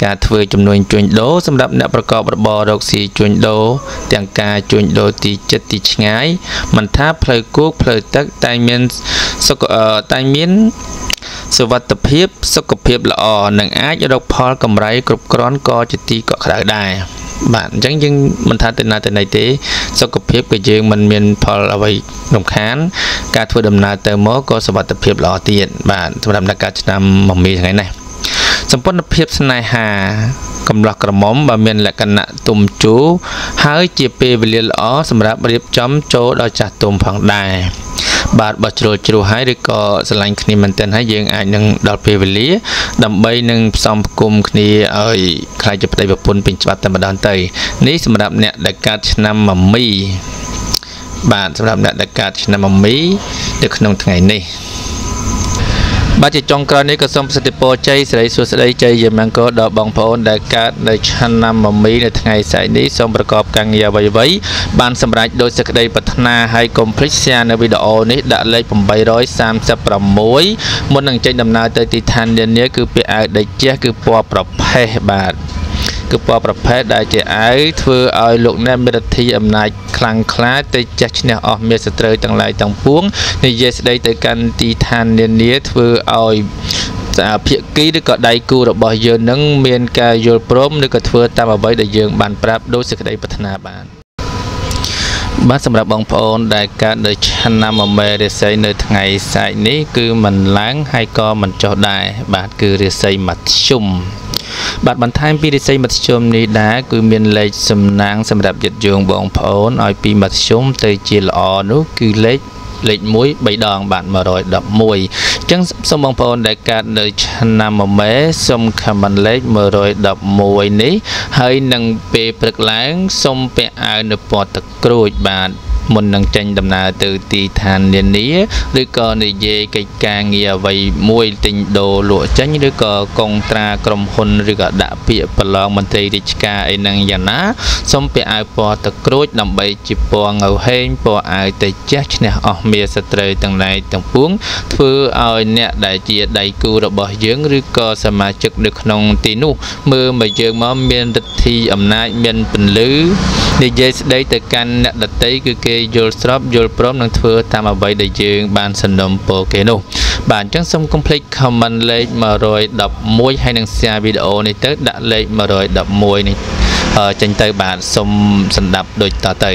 ការធ្វើចំនួនជួញដូរសម្រាប់អ្នកប្រកបរបររកស៊ីជួញដូរទាំងការជួញដូរទីជិតទីឆ្ងាយមិនថាផ្លូវគោកផ្លូវទឹកតែមានសុខតែមានសុវត្ថិភាពសុខភាពល្អនិងអាចរកផលកម្រៃគ្រប់គ្រាន់ក៏ជាទីកក់ក្ដៅដែរបាទអញ្ចឹងយើងមិនថាទៅណាទៅណីទេសុខភាពក៏យើងមិនមានផលអ្វីរំខានការធ្វើដំណើរទៅមកក៏សុវត្ថិភាពល្អទៀតបាទសម្រាប់អ្នកការឆ្នាំមមីថ្ងៃនេះសម្ព័ន្ធភាពស្នេហាកំឡោះក្រមុំបើមានលក្ខណៈទុំជូរហើយជាពេលវេលាល្អសម្រាប់រៀបចំចូលដល់ចាស់ទុំផងដែរបាទបើជ្រុលជ្រោះហើយឬក៏ស្រឡាញ់គ្នាមែនទែនហើយយើងអាចនឹងដល់ពេលវេលាដើម្បីនឹងផ្សំផ្គុំគ្នាឲ្យខ្លាចជាប្តីប្រពន្ធពេញច្បាប់តែម្ដងទៅនេះសម្រាប់អ្នកដែលកើតឆ្នាំមមីបាទសម្រាប់អ្នកដែលកើតឆ្នាំមមីនៅក្នុងថ្ងៃនេះបាទជាចុងក្រោយនេះក៏សូមប្រសិទ្ធពរជ័យសិរីសួស្តីជ័យជាមង្គលដល់បងប្អូនដែលកើតនៅឆ្នាំមមីនៅថ្ងៃស្អែកនេះសូមប្រកបការងារអ្វីៗបានសម្រេចដោយសេចក្តីប្រាថ្នាហើយកុំភ្លេច share នៅវីដេអូនេះដាក់លេខeight three sixមុននឹងចេញដំណើរទៅទីឋាននានាគឺពាក់អាវដេកជះគឺពណ៌ប្រផេះបាទគឺពណ៌ប្រផេះដែលជាអាវធ្វើឲ្យលោកអ្នកមានឫទ្ធិអំណាចខ្លាំងក្លាទៅចាស់ឈ្នះអស់មានសត្រូវទាំងឡាយទាំងពួងនិយាយស្ដីទៅកាន់ទីឋាននានាធ្វើឲ្យភាគីឬក៏ដៃគូរបស់យើងនឹងមានការយល់ព្រមឬក៏ធ្វើតាមអ្វីដែលយើងបានប្រាប់ដោយសេចក្តីប្រាថ្នាបានបាទសម្រាប់បងប្អូនដែលកើតនៅឆ្នាំមមេរាសីនៅថ្ងៃស្អែកនេះគឺមិនឡើងហើយក៏មិនចុះដែរបាទគឺរាសីមធ្យមបាទបន្ថែមពីរាសីមធ្យមនេះដែរគឺមានលេខសំណាងសម្រាប់ញាតិយោងបងប្អូនឲ្យពីមធ្យមទៅជាល្អនោះគឺលេខលេខមួយបីដងបាទone hundred elevenអញ្ចឹងសូមបងប្អូនដែលកើតនៅឆ្នាំមមេសូមខមមិនលេខone hundred elevenនេះហើយនឹងពេលព្រឹកឡើងសូមពាក់អាវនៅពណ៌ទឹកក្រូចបាទមុននឹងចេញដំណើរទៅទីឋាននានាឬក៏និយាយកិច្ចការងារអ្វីមួយទិញដូរលក់ចេញឬក៏កុងត្រាក្រុមហ៊ុនឬក៏ដាក់ពាក្យប្រឡងមន្ត្រីរាជការអីហ្នឹងយ៉ាងណាសូមពាក់អាវពណ៌ទឹកក្រូចដើម្បីជាពណ៌ងៅហេងពណ៌អាវទៅជះឈ្នះអស់មាសត្រូវទាំងឡាយទាំងពួងធ្វើឲ្យអ្នកដែលជាដៃគូរបស់យើងឬក៏សមាជិកនៅក្នុងទីនោះមើលមកយើងមកមានឫទ្ធិអំណាចមានពន្លឺនិយាយស្ដីទៅកាន់អ្នកដទៃគឺគេយល់ស្របយល់ព្រមនឹងធ្វើតាមអ្វីដែលយើងបានសន្សំពរគេនោះបាទអញ្ចឹងសូមកុំភ្លេច comment លេខone hundred elevenហើយនឹង share វីដេអូនេះទៅដាក់លេខone hundred elevenនេះចេញទៅបាទសូមសម្ដាប់ដូចតទៅ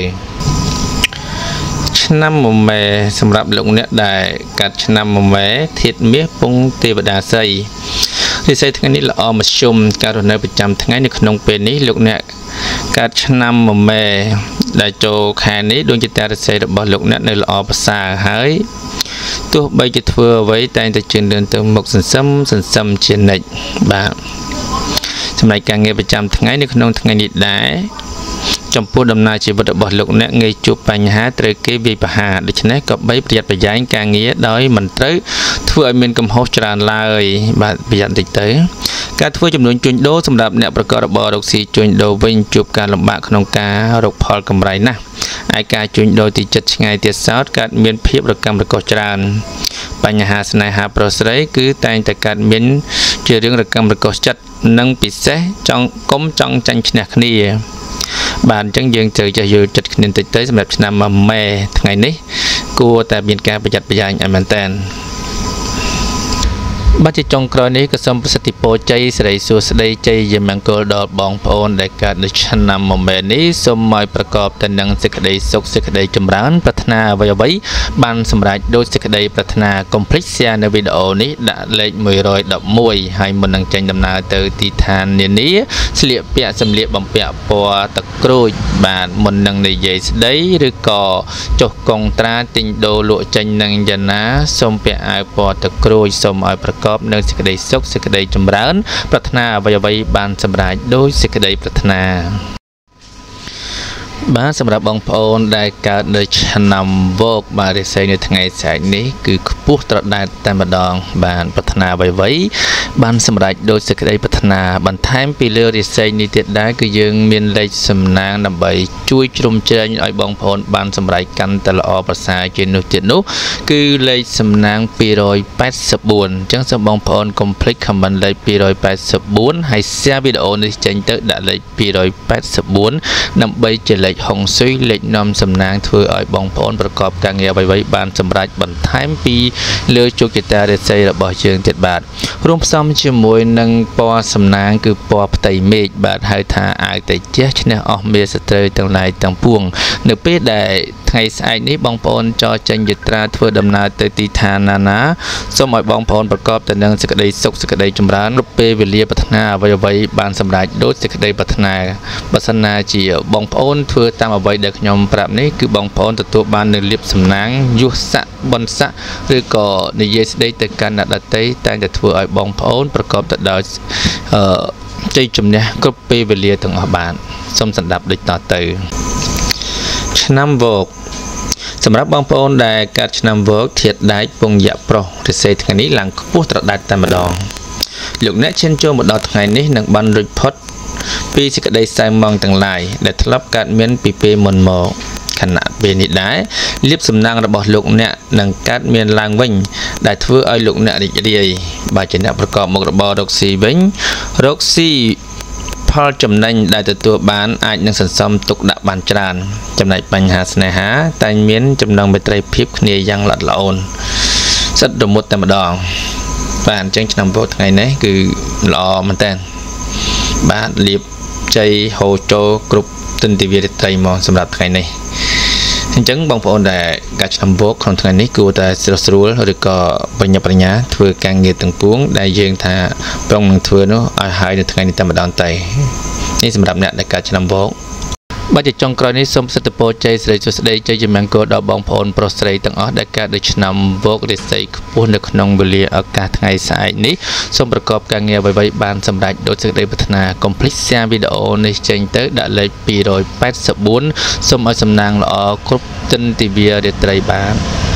ឆ្នាំមមេសម្រាប់លោកអ្នកដែលកាត់ឆ្នាំមមេធាតុមាសពងទេវតាសីរាសីថ្ងៃនេះល្អមធ្យមការរស់នៅប្រចាំថ្ងៃនៅក្នុងពេលនេះលោកអ្នកកើតឆ្នាំមមេដែលចូលខែនេះដួងចិត្តរាសីរបស់លោកអ្នកនៅល្អប្រសើរហើយទោះបីជាធ្វើអ្វីតែងតែជឿនលឿនទៅមុខសន្សំសន្សំជានិច្ចបាទសម្រាប់ការងារប្រចាំថ្ងៃនៅក្នុងថ្ងៃនេះដែរចំពោះដំណើរជីវិតរបស់លោកអ្នកងាយជួបបញ្ហាត្រូវគេវាយប្រហារដូច្នេះក៏បីប្រយ័ត្នប្រយែងការងារដោយមិនត្រូវធ្វើឲ្យមានកំហុសច្រើនឡើយបាទប្រយ័ត្នតិចទៅការធ្វើចំនួនជួញដូរសម្រាប់អ្នកប្រកបរបររកស៊ីជួញដូរវិញជួបការលំបាកក្នុងការរកផលកម្រៃណាស់ឯការជួញដូរទីជិតឆ្ងាយទៀតសោតកើតមានភាពរកម្មរកុសច្រើនបញ្ហាស្នេហាប្រុសស្រីគឺតែងតែកើតមានជារឿងរកម្មរកុសចិត្តនិងពិសេសចង់កុំចង់ចាញ់ឈ្នះគ្នាបាទអញ្ចឹងយើងត្រូវចេះយល់ចិត្តគ្នាតិចទៅសម្រាប់ឆ្នាំមេថ្ងៃនេះគួរតែមានការប្រយ័ត្នប្រយែងឲ្យមែនតើបាទជាចុងក្រោយនេះក៏សូមប្រសិទ្ធពរជ័យសិរីសួស្តីជ័យជាមង្គលដល់បងប្អូនដែលកើតនៅឆ្នាំមមេនេះសូមឲ្យប្រកបទៅនឹងសេចក្តីសុខសេចក្តីចម្រើនប្រាថ្នាអ្វីអ្វីបានសម្រេចដោយសេចក្តីប្រាថ្នាកុំភ្លេច share នៅវីដេអូនេះដាក់លេខone hundred elevenហើយមុននឹងចេញដំណើរទៅទីឋាននានាស្លៀកពាក់សម្លៀកបំពាក់ពណ៌ទឹកក្រូចបាទមុននឹងនិយាយស្ដីឬក៏ចុះកុងត្រាទិញដូរលក់ចេញនឹងយ៉ាងណាសូមពាក់អាវពណ៌ទឹកក្រូចសូមឲ្យប្រកបនៅសេចក្តីសុខសេចក្តីចម្រើនប្រាថ្នាអ្វីអ្វីបានសម្រេចដោយសេចក្តីប្រាថ្នាប Bạnสำหรับบางคนได้การโดยชนำโบกบาริเซในทั้งไงสายนี้คือผู้ตรวจได้แต่มาดองบานพัฒนาไว้ไว้บานสำหรับโดยสกัดพัฒนาบรรทายปีเลือริเซนิเตียได้คือยังมีเลขสำนางนำไปช่วยชมเจริญไอ้บางคนบานสำหรับกันแต่ละอภาษาเจนุเจนุคือเลขสำนางปีรอยแปดสิบบุญจังสบางคนคอมพลีทคำบรรเลขปีรอยแปดสิบบุญให้เสียวิดีโอในเจนเตอร์ได้เลขปีรอยแปดสิบบุญนำไปเจริญหงสุยเล็กนำสำนางเถื่ออ้อยบองพอนประกอบการเงียบไว้ไว้บานสำหรับบรรทายปีเลือจุกิตาเดชระบอบเชิงเจ็ดบาทรวมซ้ำจมวยนังปอสำนางคือปอปไตเมฆบาทหายทาอายแต่เจ้าชนะออกเมียสเตอร์ต่างในต่างพวงเนื้อเป็ดได้ไงสายนี้บองพอนจอจังยึดตราเถื่อดำนาเตติธานานะสมัยบองพอนประกอบแต่นังสกัดได้สุกสกัดได้จมร้านรูปเปวิเลียพัฒนาไว้ไว้บานสำหรับโดยสกัดได้พัฒนาปัสนาจีบองพอนเถื่อตามเอาไว้เด็กยมปราบนี้คือบองพอนตัวบานในเลียบสำนางยุสะบนสะหรือก็ในเยสได้แต่การนัดเตยแต่จะเถื่อไอ้บองพอนประกอบแต่ดาวใจจุ่มเนี่ยก็เปเวเลียถึงอบบานสมสันดับโดยต่อเตยชนำโบกสำหรับบางพอนได้การชนำโบกเทียดได้ปงยะโปรที่เซทางนี้หลังผู้ตรวจได้แต่มาดองหลุกเนี้ยเช่นโจมดอทางนี้หนังบันริพอดปีสิกได้ใส่มองต่างหลายได้ทลับการเมียนปีเปมนโมขณะเบนิดได้เลียบสำนางระบบลุกเนี่ยหนังการเมียนลางวิ่งได้ทั่วไอลุกเนี่ยดิเดียบาดเจ็บประกอบมกระบอดอกซีวิ่งรกซีพอจำนวนได้ตัวบ้านอาจยังสันซอมตกดับบานจานจำนวนปัญหาสนาหาแต่เมียนจำนวนไปไตรพิบเนี่ยยังหลัดละอนสัตว์ดมุดแต่มาดองบ้านจังนำโบกไงเนี่ยคือรอมันแต่บ้านเลียบใจโฮโจกรุบตินติวิริไตรมองสำหรับไงเนี่ยจังบางคนได้การนำโบกของไงนี้กูแต่สรุปสรุปหรือก็ปัญญาปัญญาเพื่อการเงินต่างปวงได้ยังท่าปรองหนึ่งเถื่อนเนาะอาหายในไงนี้แต่มาดอนไตนี่สำหรับเนี่ยในการนำโบกบัจจงกรณีสมสติโปใจใส่จุดใดใจจะมังกรดอกบองพลโปรใส่ตั้งอ๋อได้การได้นำโบกได้ใส่พูนในขนมเบลียอากาศไงสายนี้สมประกอบการเงียบไว้บานสำหรับโดยสกัดพัฒนาคอมพลีทเสียวิดีโอในเจนเตอร์ได้เลยปีโดยแปดสิบบุญสมเอาสำนางละอ๋อกรุ๊ปตินติเบียเดตไรบาน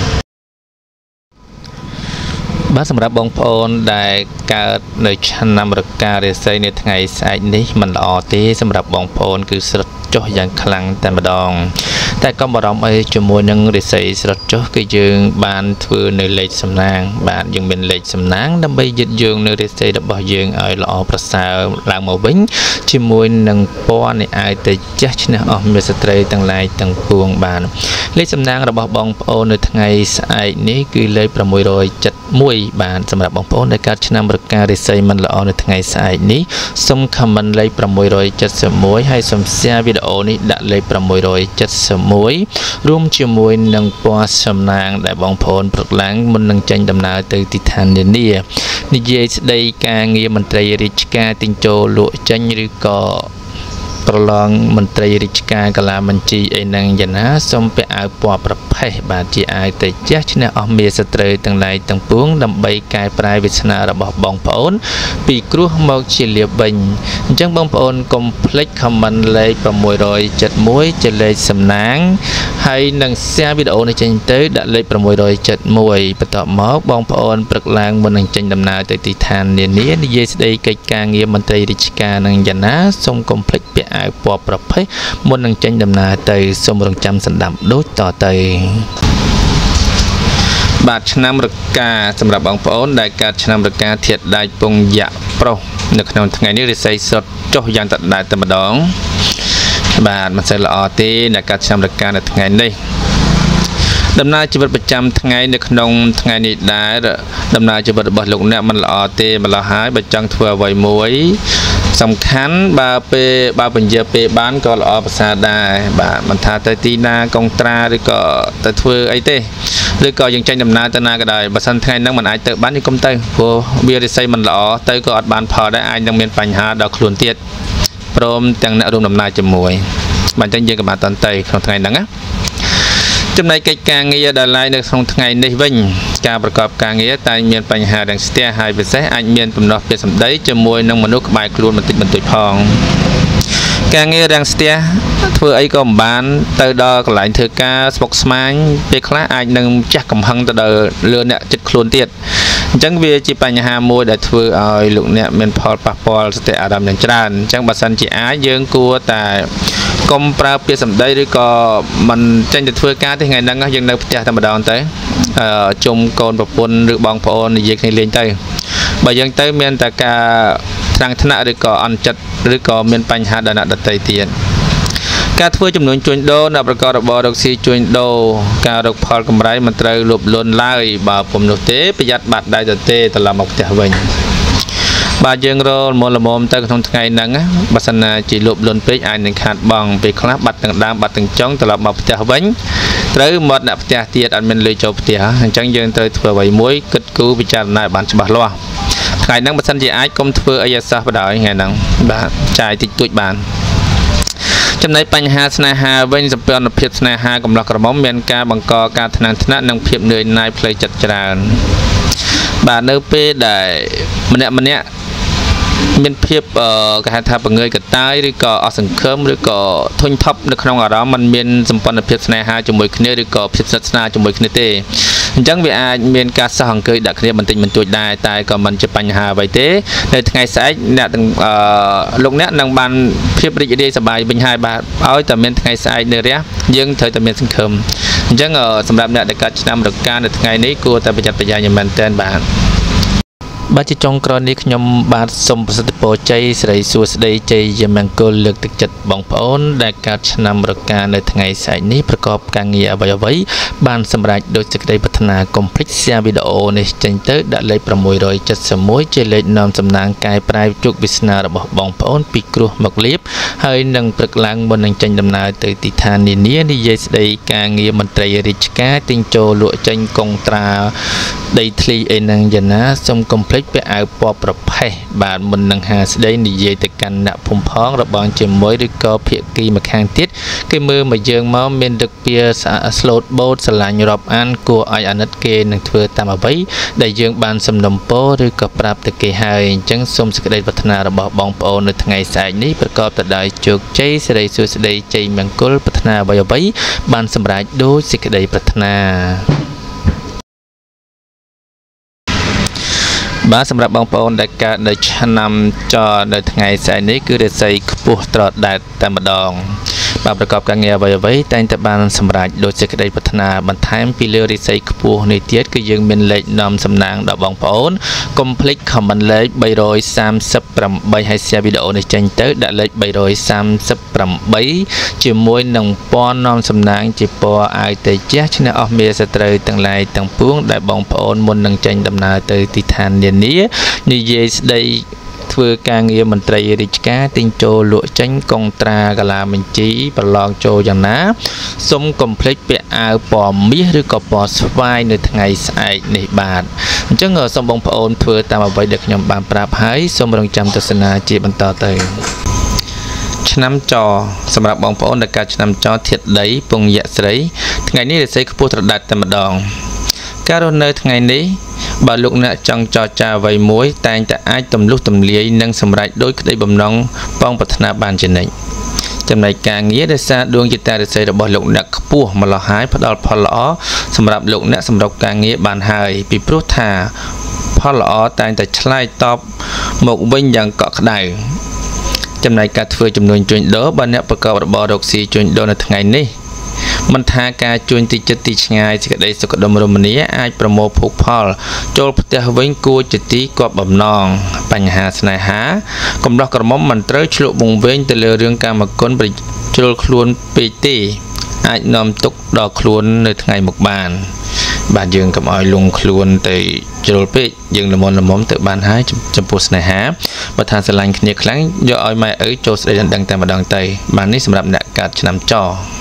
บ้านสำหรับบองพลได้การในชั้นนำรักการเรใส่ในไงสายนี้มันละอ๋อที่สำหรับบองพลคือสดจ่ออย่างคลังแต่มาดองแต่ก็บารมไอจมูกยังเรใส่สดจ่อก็ยังบานเถื่อในเล็กสำนางบานยังเป็นเล็กสำนางดำไปยึดยังในเรใส่ดับบ่ยังไอละอ๋อประสาหลังหมอบิ้งจมูกนังป้อนในไอแต่จัดนะอ๋อมีสเตย์ต่างลายต่างพวงบานเล็กสำนางระบบบองพลในไงสายนี้คือเลยประมวยโดยจัดมวยบานสำหรับบองพลในการชนะรักการเรใส่มันละอ๋อในไงสายนี้สมคำมันเลยประมวยโดยจัดสมวยให้สมเสียวิดีโอนี้ได้เลยประมวยโดยจัดสมวยรวมจมวยนังปอสำนางได้บองพลปลุกล้างมันนังจังดำนาตือติทานเดนียนิเยสได้การเงียมันตรายริชกาติงโจลุจังหรือก็ประลองมันตรายริชกากลามันจีไอนังยันนะสมไปเอาปอประเภทบาดจีไอแต่เจ้าชนะอเมสเตย์ต่างหลายต่างปวงดำใบกายปลายวิชนาระบบบองพลปีกรูมอกเฉลียบังจังบองพลคอมเพล็กซ์คำมันเลยประมวยโดยจัดมวยจะเลยสำนางให้นังเสียวิดีโอในเจนเตอร์ได้เลยประมวยโดยจัดมวยประต่อมอกบองพลปรึกลางบนนังจังดำนาแต่ติทานเนียนี้นิเยสได้ไกลกางเงียมันตรายริชกานังยันนะสมคอมเพล็กซ์เปียไอปอประเภทบนนังจังดำนาเตยสมรงจำสันดับโดยต่อเตยบาดชนะมรกาสำหรับบางพลได้การชนะมรกาเทียดได้ปงยะโปรในขณะไงนี้ได้ใส่สดจ่อยันตัดได้แต่มาดองบาดมันใส่ละอตีในการชนะมรกาในไงนี้ดำนาชีวิตประจำไงในขนมไงนี้ได้ดำนาชีวิตบทลงเนี่ยมันละอตีมันละหายประจังทัวไวมวยสำคัญบาเปบาเป็นเยอะเปบ้านก็ละอภาษาได้บามันทาตตีนากองตราหรือก็ตะทัวไอเต้หรือก็ยังใจดำนาตนาก็ได้บัสันไงนั่งมันไอเตอบ้านที่กรมเตอพอเบียร์ใส่มันละอเตอก็อัดบานพอได้ไอยังมีปัญหาดอกขลุ่นเตี้ยพร้อมจังนรวมดำนาจมวยมันจะยังกับมาตอนเตยของไงนั่งอ่ะจำในกิจการเงียดลายในทางไงในวิ่งการประกอบการเงียแต่มีปัญหาดังเสียหายไปเสียอาจมีปุ่มดอกเป็นสำได้จมวยนั่งมนุษย์ใบครูมันติดมันตุยพองการเงียดังเสียធ្វើអីក៏មិនបានទៅដល់កន្លែងធ្វើការស្មុគស្មាញពេលខ្លះអាចនឹងចាស់កំហឹងទៅដល់លឿនអ្នកចិត្តខ្លួនទៀតអញ្ចឹងវាជាបញ្ហាមួយដែលធ្វើឲ្យលោកអ្នកមានផលប៉ះពាល់សតិអារម្មណ៍យ៉ាងច្រើនអញ្ចឹងបើសិនជាអាចយើងគួរតែកុំប្រើពាក្យសម្ដីឬក៏មិនចេញទៅធ្វើការទេថ្ងៃហ្នឹងយើងនៅផ្ទះតែម្ដងទៅជុំកូនប្រពន្ធឬបងប្អូននិយាយគ្នាលេងទៅបើយើងទៅមានតែការថ្នាំងថ្នាក់ឬក៏អន់ចិត្តឬក៏មានបញ្ហាដល់អ្នកដទៃទៀតការធ្វើចំនួនជួញដូរនៅប្រកបរបររកស៊ីជួញដូរការរកផលកម្រៃមិនត្រូវលោភលន់ឡើយបើពុំនោះទេប្រយ័ត្នបាត់ដៃទៅទេត្រឡប់មកផ្ទះវិញបាទយើងរលមលមទៅក្នុងថ្ងៃហ្នឹងបើសិនណាជាលោភលន់ពេកអាចនឹងខាតបង់ពេលខ្លះបាត់ទាំងដើមបាត់ទាំងចុងត្រឡប់មកផ្ទះវិញត្រូវមកអ្នកផ្ទះទៀតអត់មានលុយចូលផ្ទះអញ្ចឹងយើងត្រូវធ្វើអ្វីមួយគិតគូរពិចារណាឲ្យបានច្បាស់លាស់ថ្ងៃហ្នឹងបើសិនជាអាចកុំធ្វើអីអាសោះបដ ாய் ថ្ងៃហ្នឹងបាទចាយតិចតួចបានចំណែកបញ្ហាស្នេហាវិញសម្ព័ន្ធភាពស្នេហាកំឡោះក្រមុំមានការបង្កការថ្នាំងថ្នាក់និងភាពនឿយណាយផ្លូវចិត្តច្រើនបាទនៅពេលដែលម្នាក់ម្នាក់មានភាពគេហៅថាបង្ងើយកតាយឬក៏អស់សង្ឃឹមឬក៏ធុញថប់នៅក្នុងអារម្មណ៍มันមានសម្ព័ន្ធភាពស្នេហាជាមួយគ្នាឬក៏ភាពស្និទ្ធស្នាលជាមួយគ្នាទេអញ្ចឹងវាអាចមានការសោះអង្គុយដាក់គ្នាបន្តិចបន្តួចដែរតែក៏មិនជាបញ្ហាអ្វីទេនៅថ្ងៃស្អែកអ្នកទាំងលោកអ្នកនឹងបានភាពរីករាយសប្បាយវិញហើយបាទឲ្យតែមានថ្ងៃស្អែកនៅរះយើងត្រូវតែមានសង្ឃឹមអញ្ចឹងសម្រាប់អ្នកដែលកើតឆ្នាំរកានៅថ្ងៃនេះគួរតែប្រយ័ត្នប្រយែងយ៉ាងមែនទែនបាទបាទជាចុងក្រោយនេះខ្ញុំបាទសូមប្រសិទ្ធពរជ័យសិរីសួស្តីជ័យយមង្គលលើកទឹកចិត្តបងប្អូនដែលកើតឆ្នាំរកានៅថ្ងៃស្អែកនេះប្រកបការងារអ្វីអ្វីបានសម្រេចដោយសេចក្តីប្រាថ្នាកុំភ្លេច share វីដេអូនេះចេញទៅដាក់លេខ671ជាលេខនាំសំណាងកាយប្រែជោគវាសនារបស់បងប្អូនពីគ្រោះមកលៀបហើយនឹងព្រឹកឡើងមុននឹងចេញដំណើរទៅទីឋាននានានិយាយស្ដីការងារមន្ត្រីរាជការទិញចូលលក់ចេញកុងត្រាដីធ្លីអីហ្នឹងយ៉ាងណាសូមកុំភ្លេចពាក់អាវពណ៌ប្រផេះបាទមុននឹងហាស្ដីនិយាយទៅកាន់អ្នកភូមិផងរបងជាមួយឬក៏ភាគីម្ខាងទៀតគេមើលមកយើងមកមានទឹកពៀស្លូតបូតស្រឡាញ់រាប់អានគួរឲ្យអាណិតគេនឹងធ្វើតាមអ្វីដែលយើងបានសំណុំពរឬក៏ប្រាប់ទៅគេហើយអញ្ចឹងសូមសេចក្តីប្រាថ្នារបស់បងប្អូននៅថ្ងៃស្អែកនេះប្រកបទៅដោយជោគជ័យសិរីសួស្តីជ័យមង្គលប្រាថ្នាអ្វីអ្វីបានសម្រេចដោយសេចក្តីប្រាថ្នាបាទសម្រាប់បងប្អូនដែលកើតនៅឆ្នាំចនៅថ្ងៃស្អែកនេះគឺរាសីខ្ពស់ត្រដែតតែម្ដងបាទប្រកបការងារអ្វីអ្វីតែងតែបានសម្រេចដោយសេចក្តីប្រាថ្នាបន្ថែមពីលើរាសីខ្ពស់នេះទៀតគឺយើងមានលេខនាំសំណាងដល់បងប្អូនកុំភ្លេច comment លេខ338ហើយ share វីដេអូនេះចេញទៅដាក់លេខ338ជាមួយនឹងពណ៌នាំសំណាងជាពណ៌អាយតេជះឈ្នះអស់មេសត្រូវទាំងឡាយទាំងពួងដែលបងប្អូនមុននឹងចេញដំណើរទៅទីឋាននានានិយាយស្ដីធ្វើការងារមន្ត្រីរាជការទិញចូលលក់ចេញកុងត្រាកាឡាបញ្ជីប្រឡងចូលយ៉ាងណាសូមកុំភ្លេចពាក់អាវពណ៌មាសឬក៏ពណ៌ស្វាយនៅថ្ងៃស្អែកនេះបាទអញ្ចឹងសូមបងប្អូនធ្វើតាមអ្វីដែលខ្ញុំបានប្រាប់ហើយសូមរងចាំទស្សនាជាបន្តទៅឆ្នាំចសម្រាប់បងប្អូនដែលកើតឆ្នាំចធាតុដីពងយៈស្រីថ្ងៃនេះរាសីខ្ពស់ត្រដែតតែម្ដងការរស់នៅថ្ងៃនេះបើលោកអ្នកចង់ចរចាអ្វីមួយតែងតែអាចទម្លុះទម្លាយនិងសម្រេចដោយក្តីបំណងបងប្រាថ្នាបានជានិច្ចចំណែកការងារដែលសារដួងជតារាសីរបស់លោកអ្នកខ្ពស់ម្ល៉េះហើយផ្ដល់ផលល្អសម្រាប់លោកអ្នកសម្រាប់ការងារបានហើយពីព្រោះថាផលល្អតែងតែឆ្លើយតបមកវិញយ៉ាងកក់ក្ដៅចំណែកការធ្វើចំនួនជួញដូរបើអ្នកប្រកបរបររកស៊ីជួញដូរនៅថ្ងៃនេះមិនថាការជួញទីចិត្តទីឆ្ងាយសេចក្តីសុខដុមរមនាអាចប្រមូលភោគផលចូលផ្ទះវិញគួរជាទីគប់បំណងបញ្ហាស្នេហាកំឡោះក្រមុំមិនត្រូវឆ្លក់វង្វេងទៅលើរឿងកាមគុណប្រជ្រុលខ្លួនពេកទេអាចនាំទុកដល់ខ្លួននៅថ្ងៃមុខបានបាទយើងកុំឲ្យលងខ្លួនទៅជ្រុលពេកយើងល្មមល្មមទៅបានហើយចំពោះស្នេហាបើថាស្រឡាញ់គ្នាខ្លាំងយកឲ្យម៉ែឪចូលស្ដីដណ្ដឹងតែម្ដងទៅបាទនេះសម្រាប់អ្នកកើតឆ្នាំច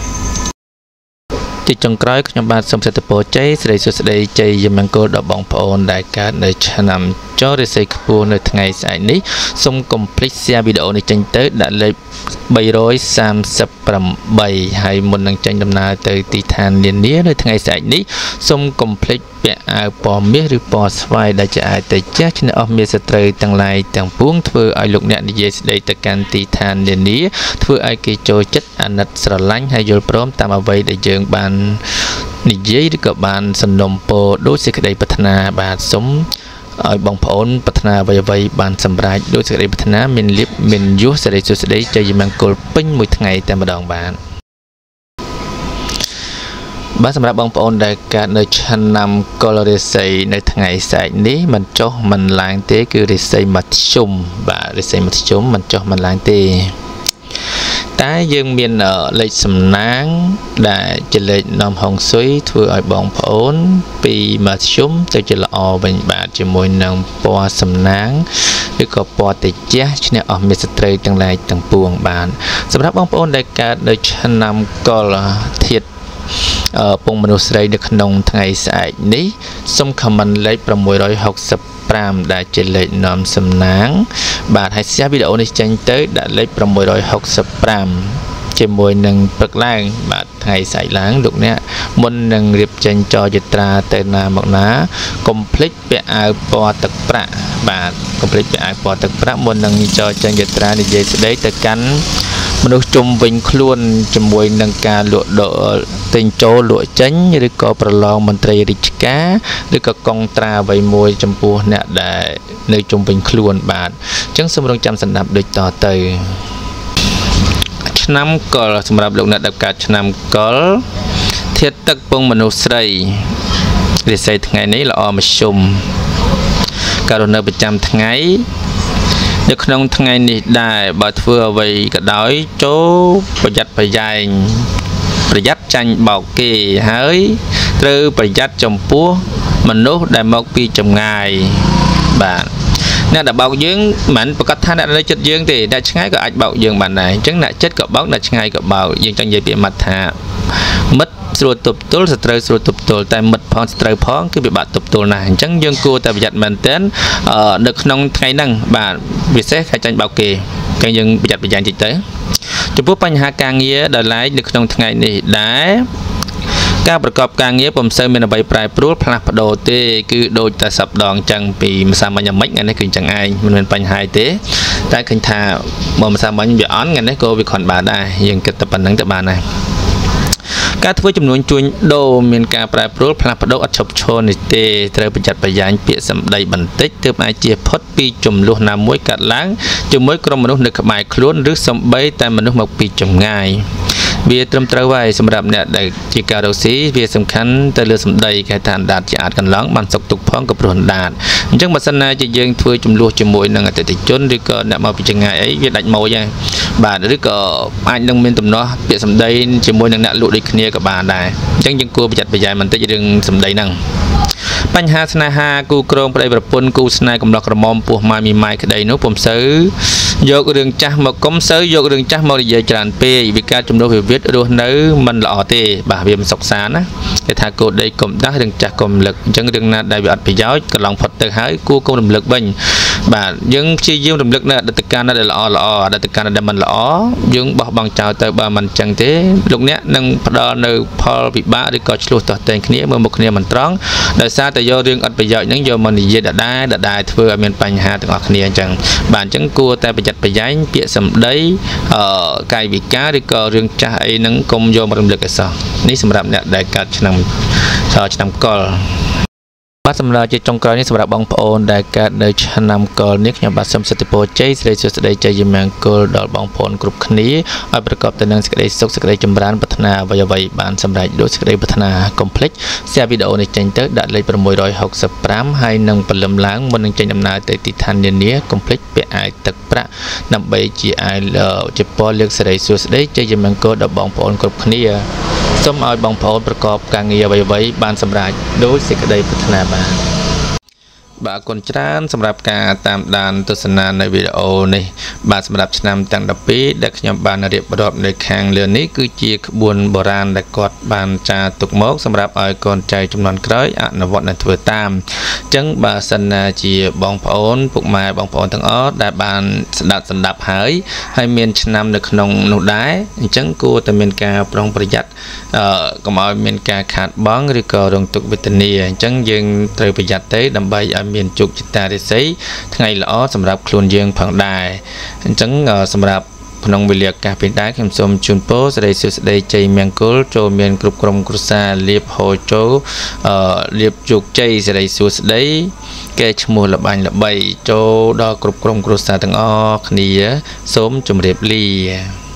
ជាចុងក្រោយខ្ញុំបាទសូមសេចក្តីពរជ័យសិរីសួស្តីជ័យមង្គលដល់បងប្អូនដែលកើតនៅឆ្នាំចរាសីខ្ពស់នៅថ្ងៃស្អែកនេះសូមកុំភ្លេច share វីដេអូនេះចេញទៅដាក់លេខ bay rối sam sập bầm bay hay một năng tranh đầm nào từ tì than liên nía nơi ngày sạch ní xung complete bẹ ai bỏ miết rư bỏ xoay đã chạy tới chết trên ở miết trời tăng lại tăng buông thưa ai lục nẹn đi đây từ can tì than liên nía thưa ai kỳ trôi chất ăn nát sờ lánh hay vô prom tam ở vậy để dừng bàn nị giấy được các bạn sân nôm po đối với cái đây bát na bà sống ở bóng phốn bát na vậy vậy bạn sầm rai đối với cái đây bát na mình liệp mình vú sẽ đây sẽ đây cho gì mang cột pin một ngày tại một đòn bạn bác sầm rai bóng phốn đại cả nơi chân nằm colorisei nơi ngày sải ní mình cho mình làm thế cứ để xây mặt chum và để xây mặt chum mình cho mình làm thế tái dương miền ở lệ sầm nắng đại chỉ lệ nằm hồng suối thưa ở bóng phốn vì mà chúng tôi chỉ là ở bên bạn chỉ môi nằm po sầm nắng được có po tịch chết cho nên ở miền tây chẳng lại chẳng buồn bạn sầm nắng bóng phốn đại cả đời chân nằm có thiệt ở vùng miền Tây được nông ngày sải ní sông comment lấy from mười rồi học sập pram đã chỉ lệ nằm sầm nắng bạn hãy share video này tranh tới đã lấy from mười rồi học sập pram chỉ mùi nâng bậc lang bạn ngày sải láng được nè muốn nâng riệp tranh cho dịch ra tên là một ná complete về ai po tật pra bạn complete về ai po tật pra muốn nâng cho tranh dịch ra thì dễ sẽ đấy từ cánh mình được chung vinh luôn cho mùi nâng ca lụa độ tình châu lụa chánh như có prolong mình tây rich cá được có con tra vây mùi trong pua nè để nơi chung vinh luôn bạn chẳng xong đồng trăm sản đạp được tỏ từ năm colสำหรับลูกนักดับการนำกอลเทียบตักปงมนุษย์ไรเดี๋ยวใส่ทั้งไงนี้เราเอามาชมการเดินประจำทั้งไงเด็กน้องทั้งไงนี้ได้บาดเฟื่อไว้กระดอยโจ้ประหยัดประหยัดประหยัดจันบอกเกี่ยเฮ้ยหรือประหยัดจมปัวมนุษย์ได้มอกปีจมง่ายบ้านnên là bao dương mạnh và cách than đã lấy chất dương thì đã ngay có ai bảo dương bạn này chứng là chất cỡ bóc là ngay cỡ bảo dương trong dây bị mặt hạ mất rồi tập tối rồi rồi tập tối tại mật phong rồi phong cái bị bạn tập tối này chứng dương cua tại giật mình đến ở được nông ngày năng bạn việc xét khai tranh bảo kỳ cái dương bị giật bị giàn chỉ tới chụp bút bánh hạ càng nghĩa đời lái được nông ngày này đãการประกอบการเงี้ยผมเสริมเป็นใบปลายปลุกพลังโดเต้คือโดยแต่สับดองจังปีมาสามัญไม่งั้นนี่คือจังไงมันเป็นปัญหาเต้แต่ขันธาบ่มาสามัญแบบอ้อนงั้นนี่ก็วิเคราะห์บาได้ยังเกิดแต่ปัญหาแต่บาได้การทวีจำนวนจุนโดมีการปลายปลุกพลังโดอัดชบโชนิเต้เตยประจัดประยานเปียสัมได้บันทึกเติมไอเจียพดปีจุ่มลูกน้ำมวยกัดล้างจุ่มมวยกรมมนุษย์ในขมายคล้วนหรือสมใบแต่มนุษย์มาปีจุ่มง่ายเบียตรมตรไว้สำหรับเนี่ยได้จีการเราสีเบียสำคัญแต่เรือสำได้แค่ทานดาดจะอาจกันล้างมันสกตุกพ้องกับรุนดาดจังบัดสนาจะยังช่วยจุ่มลูกจุ่มมวยนั่งแต่ติดจนหรือก็เนี่ยมาเป็นจังไงไอ้เวียดดัดมวยยังบาดหรือก็อันยังเป็นตุ่มเนาะเบียสำได้จุ่มมวยนั่งเนี่ยลูกได้เคลียร์กับบาดได้จังยังกลัวไปจัดไปใหญ่มันจะยังสำได้นั่งปัญหาสนาหากูโครงไปประปนกูสนายกำลังกระมอมปูมามีไม้กระไดนู้ผมซื้อยกเรื่องจ้ามาก้มซื้อยกเรื่องจ้ามาเยอะจานเปย์วิการจุ่มโดยเวทดูนื้อมันหล่อเตะบ่าเบียมสกสารนะแต่ถ้ากูได้กลมได้เรื่องจ้ากลมหลักจังเรื่องนั้นได้แบบไปย้อยกำลังพัดเตะหายกูก็ดำเลิกบังบ่ายังชี้ยิ้มดำเลิกเนี่ยดัตการนั่นได้หล่อหล่อดัตการนั่นได้มันหล่อยังบอกบางเจ้าแต่บ่ามันจังเตะลูกเนี้ยนั่งพอดในพอปิบ้าได้ก็ช่วยต่อเต็งนี้เมื่อมุกนี้มันตรังได้ซาแต่ยอเรื่องอัดไปย้อยนั่งยอมันเยอะได้ได้ได้เพื่อเมียนปัญหาต่างๆนี้จังบ่าจังกูแต่ไปจัดไปย้ายเปียสำได้กายวิการได้ก็เรื่องจ้าไอ้นั่งกลมโยมรำลึกกันนี่สำหรับเนี่ยได้การนำชาวนำกอลบัดสำหรับจะจงกรณีสำหรับบางโอนได้การได้นำกอลนี้อย่างบัดสมสติโปเจสได้สุดได้ใจยิมยังกอลดอลบางโอนกรุ๊ปนี้เอาประกอบแต่นังสกัดสุกสกัดจำรานพัฒนาวัยวัยบานสำหรับดูสกัดพัฒนาคอมเพล็กซ์เสียวิดีโอในเจนเตอร์ดัดเลยประมวยร้อยหกสิบพรามให้นังปลำล้างบนนังเจนดำนาแต่ติดทันเดียนี้คอมเพล็กซ์เปียไอตักประนำไปจีไอเลจะพอเลือกสกัดสุดได้ใจยิมยังกอลดอลบางโอนกรุ๊ปนี้ส้มเอาบางโอนประกอบการเงียวัยวัยบานสำหรับดูสกัดพัฒนาบาน บ bà con tránสำหรับการตามดานទស្សនាในវីដេអូនេះបាទសម្រាប់ឆ្នាំទាំងដប់ពីរដែលខ្ញុំបានរៀបរាប់នៅខាងលើនេះគឺជាក្បួនបុរាណដែលគាត់បានចារទុកមកសម្រាប់ឲ្យកូនចៅជំនាន់ក្រោយអនុវត្តនិងធ្វើតាមអញ្ចឹងបើសិនណាជាបងប្អូនពុកម៉ែបងប្អូនទាំងអស់ដែលបានស្ដាប់ស្ដាប់ហើយហើយមានឆ្នាំនៅក្នុងនោះដែរអញ្ចឹងគួរតែមានការប្រុងប្រយ័ត្នអឺកុំឲ្យមានការខាតបង់ឬក៏រងទុក្ខវេទនាអញ្ចឹងយើងត្រូវប្រយ័ត្នទៅដើម្បីឲ្យមានជោគជតារាសីថ្ងៃល្អសម្រាប់ខ្លួនយើងផងដែរអញ្ចឹងសម្រាប់ក្នុងវេលាឱកាសពេលដែរខ្ញុំសូមជូនពរសេរីសុខស្ដីជ័យមង្គលចូលមានគ្រប់ក្រុមគ្រួសារលៀបហូរចូលអឺលៀបជោគជ័យសេរីសុខស្ដីកែឈ្មោះលបាញ់ល្បីចូលដល់គ្រប់ក្រុមគ្រួសារទាំងអស់គ្នាសូមជម្រាបលា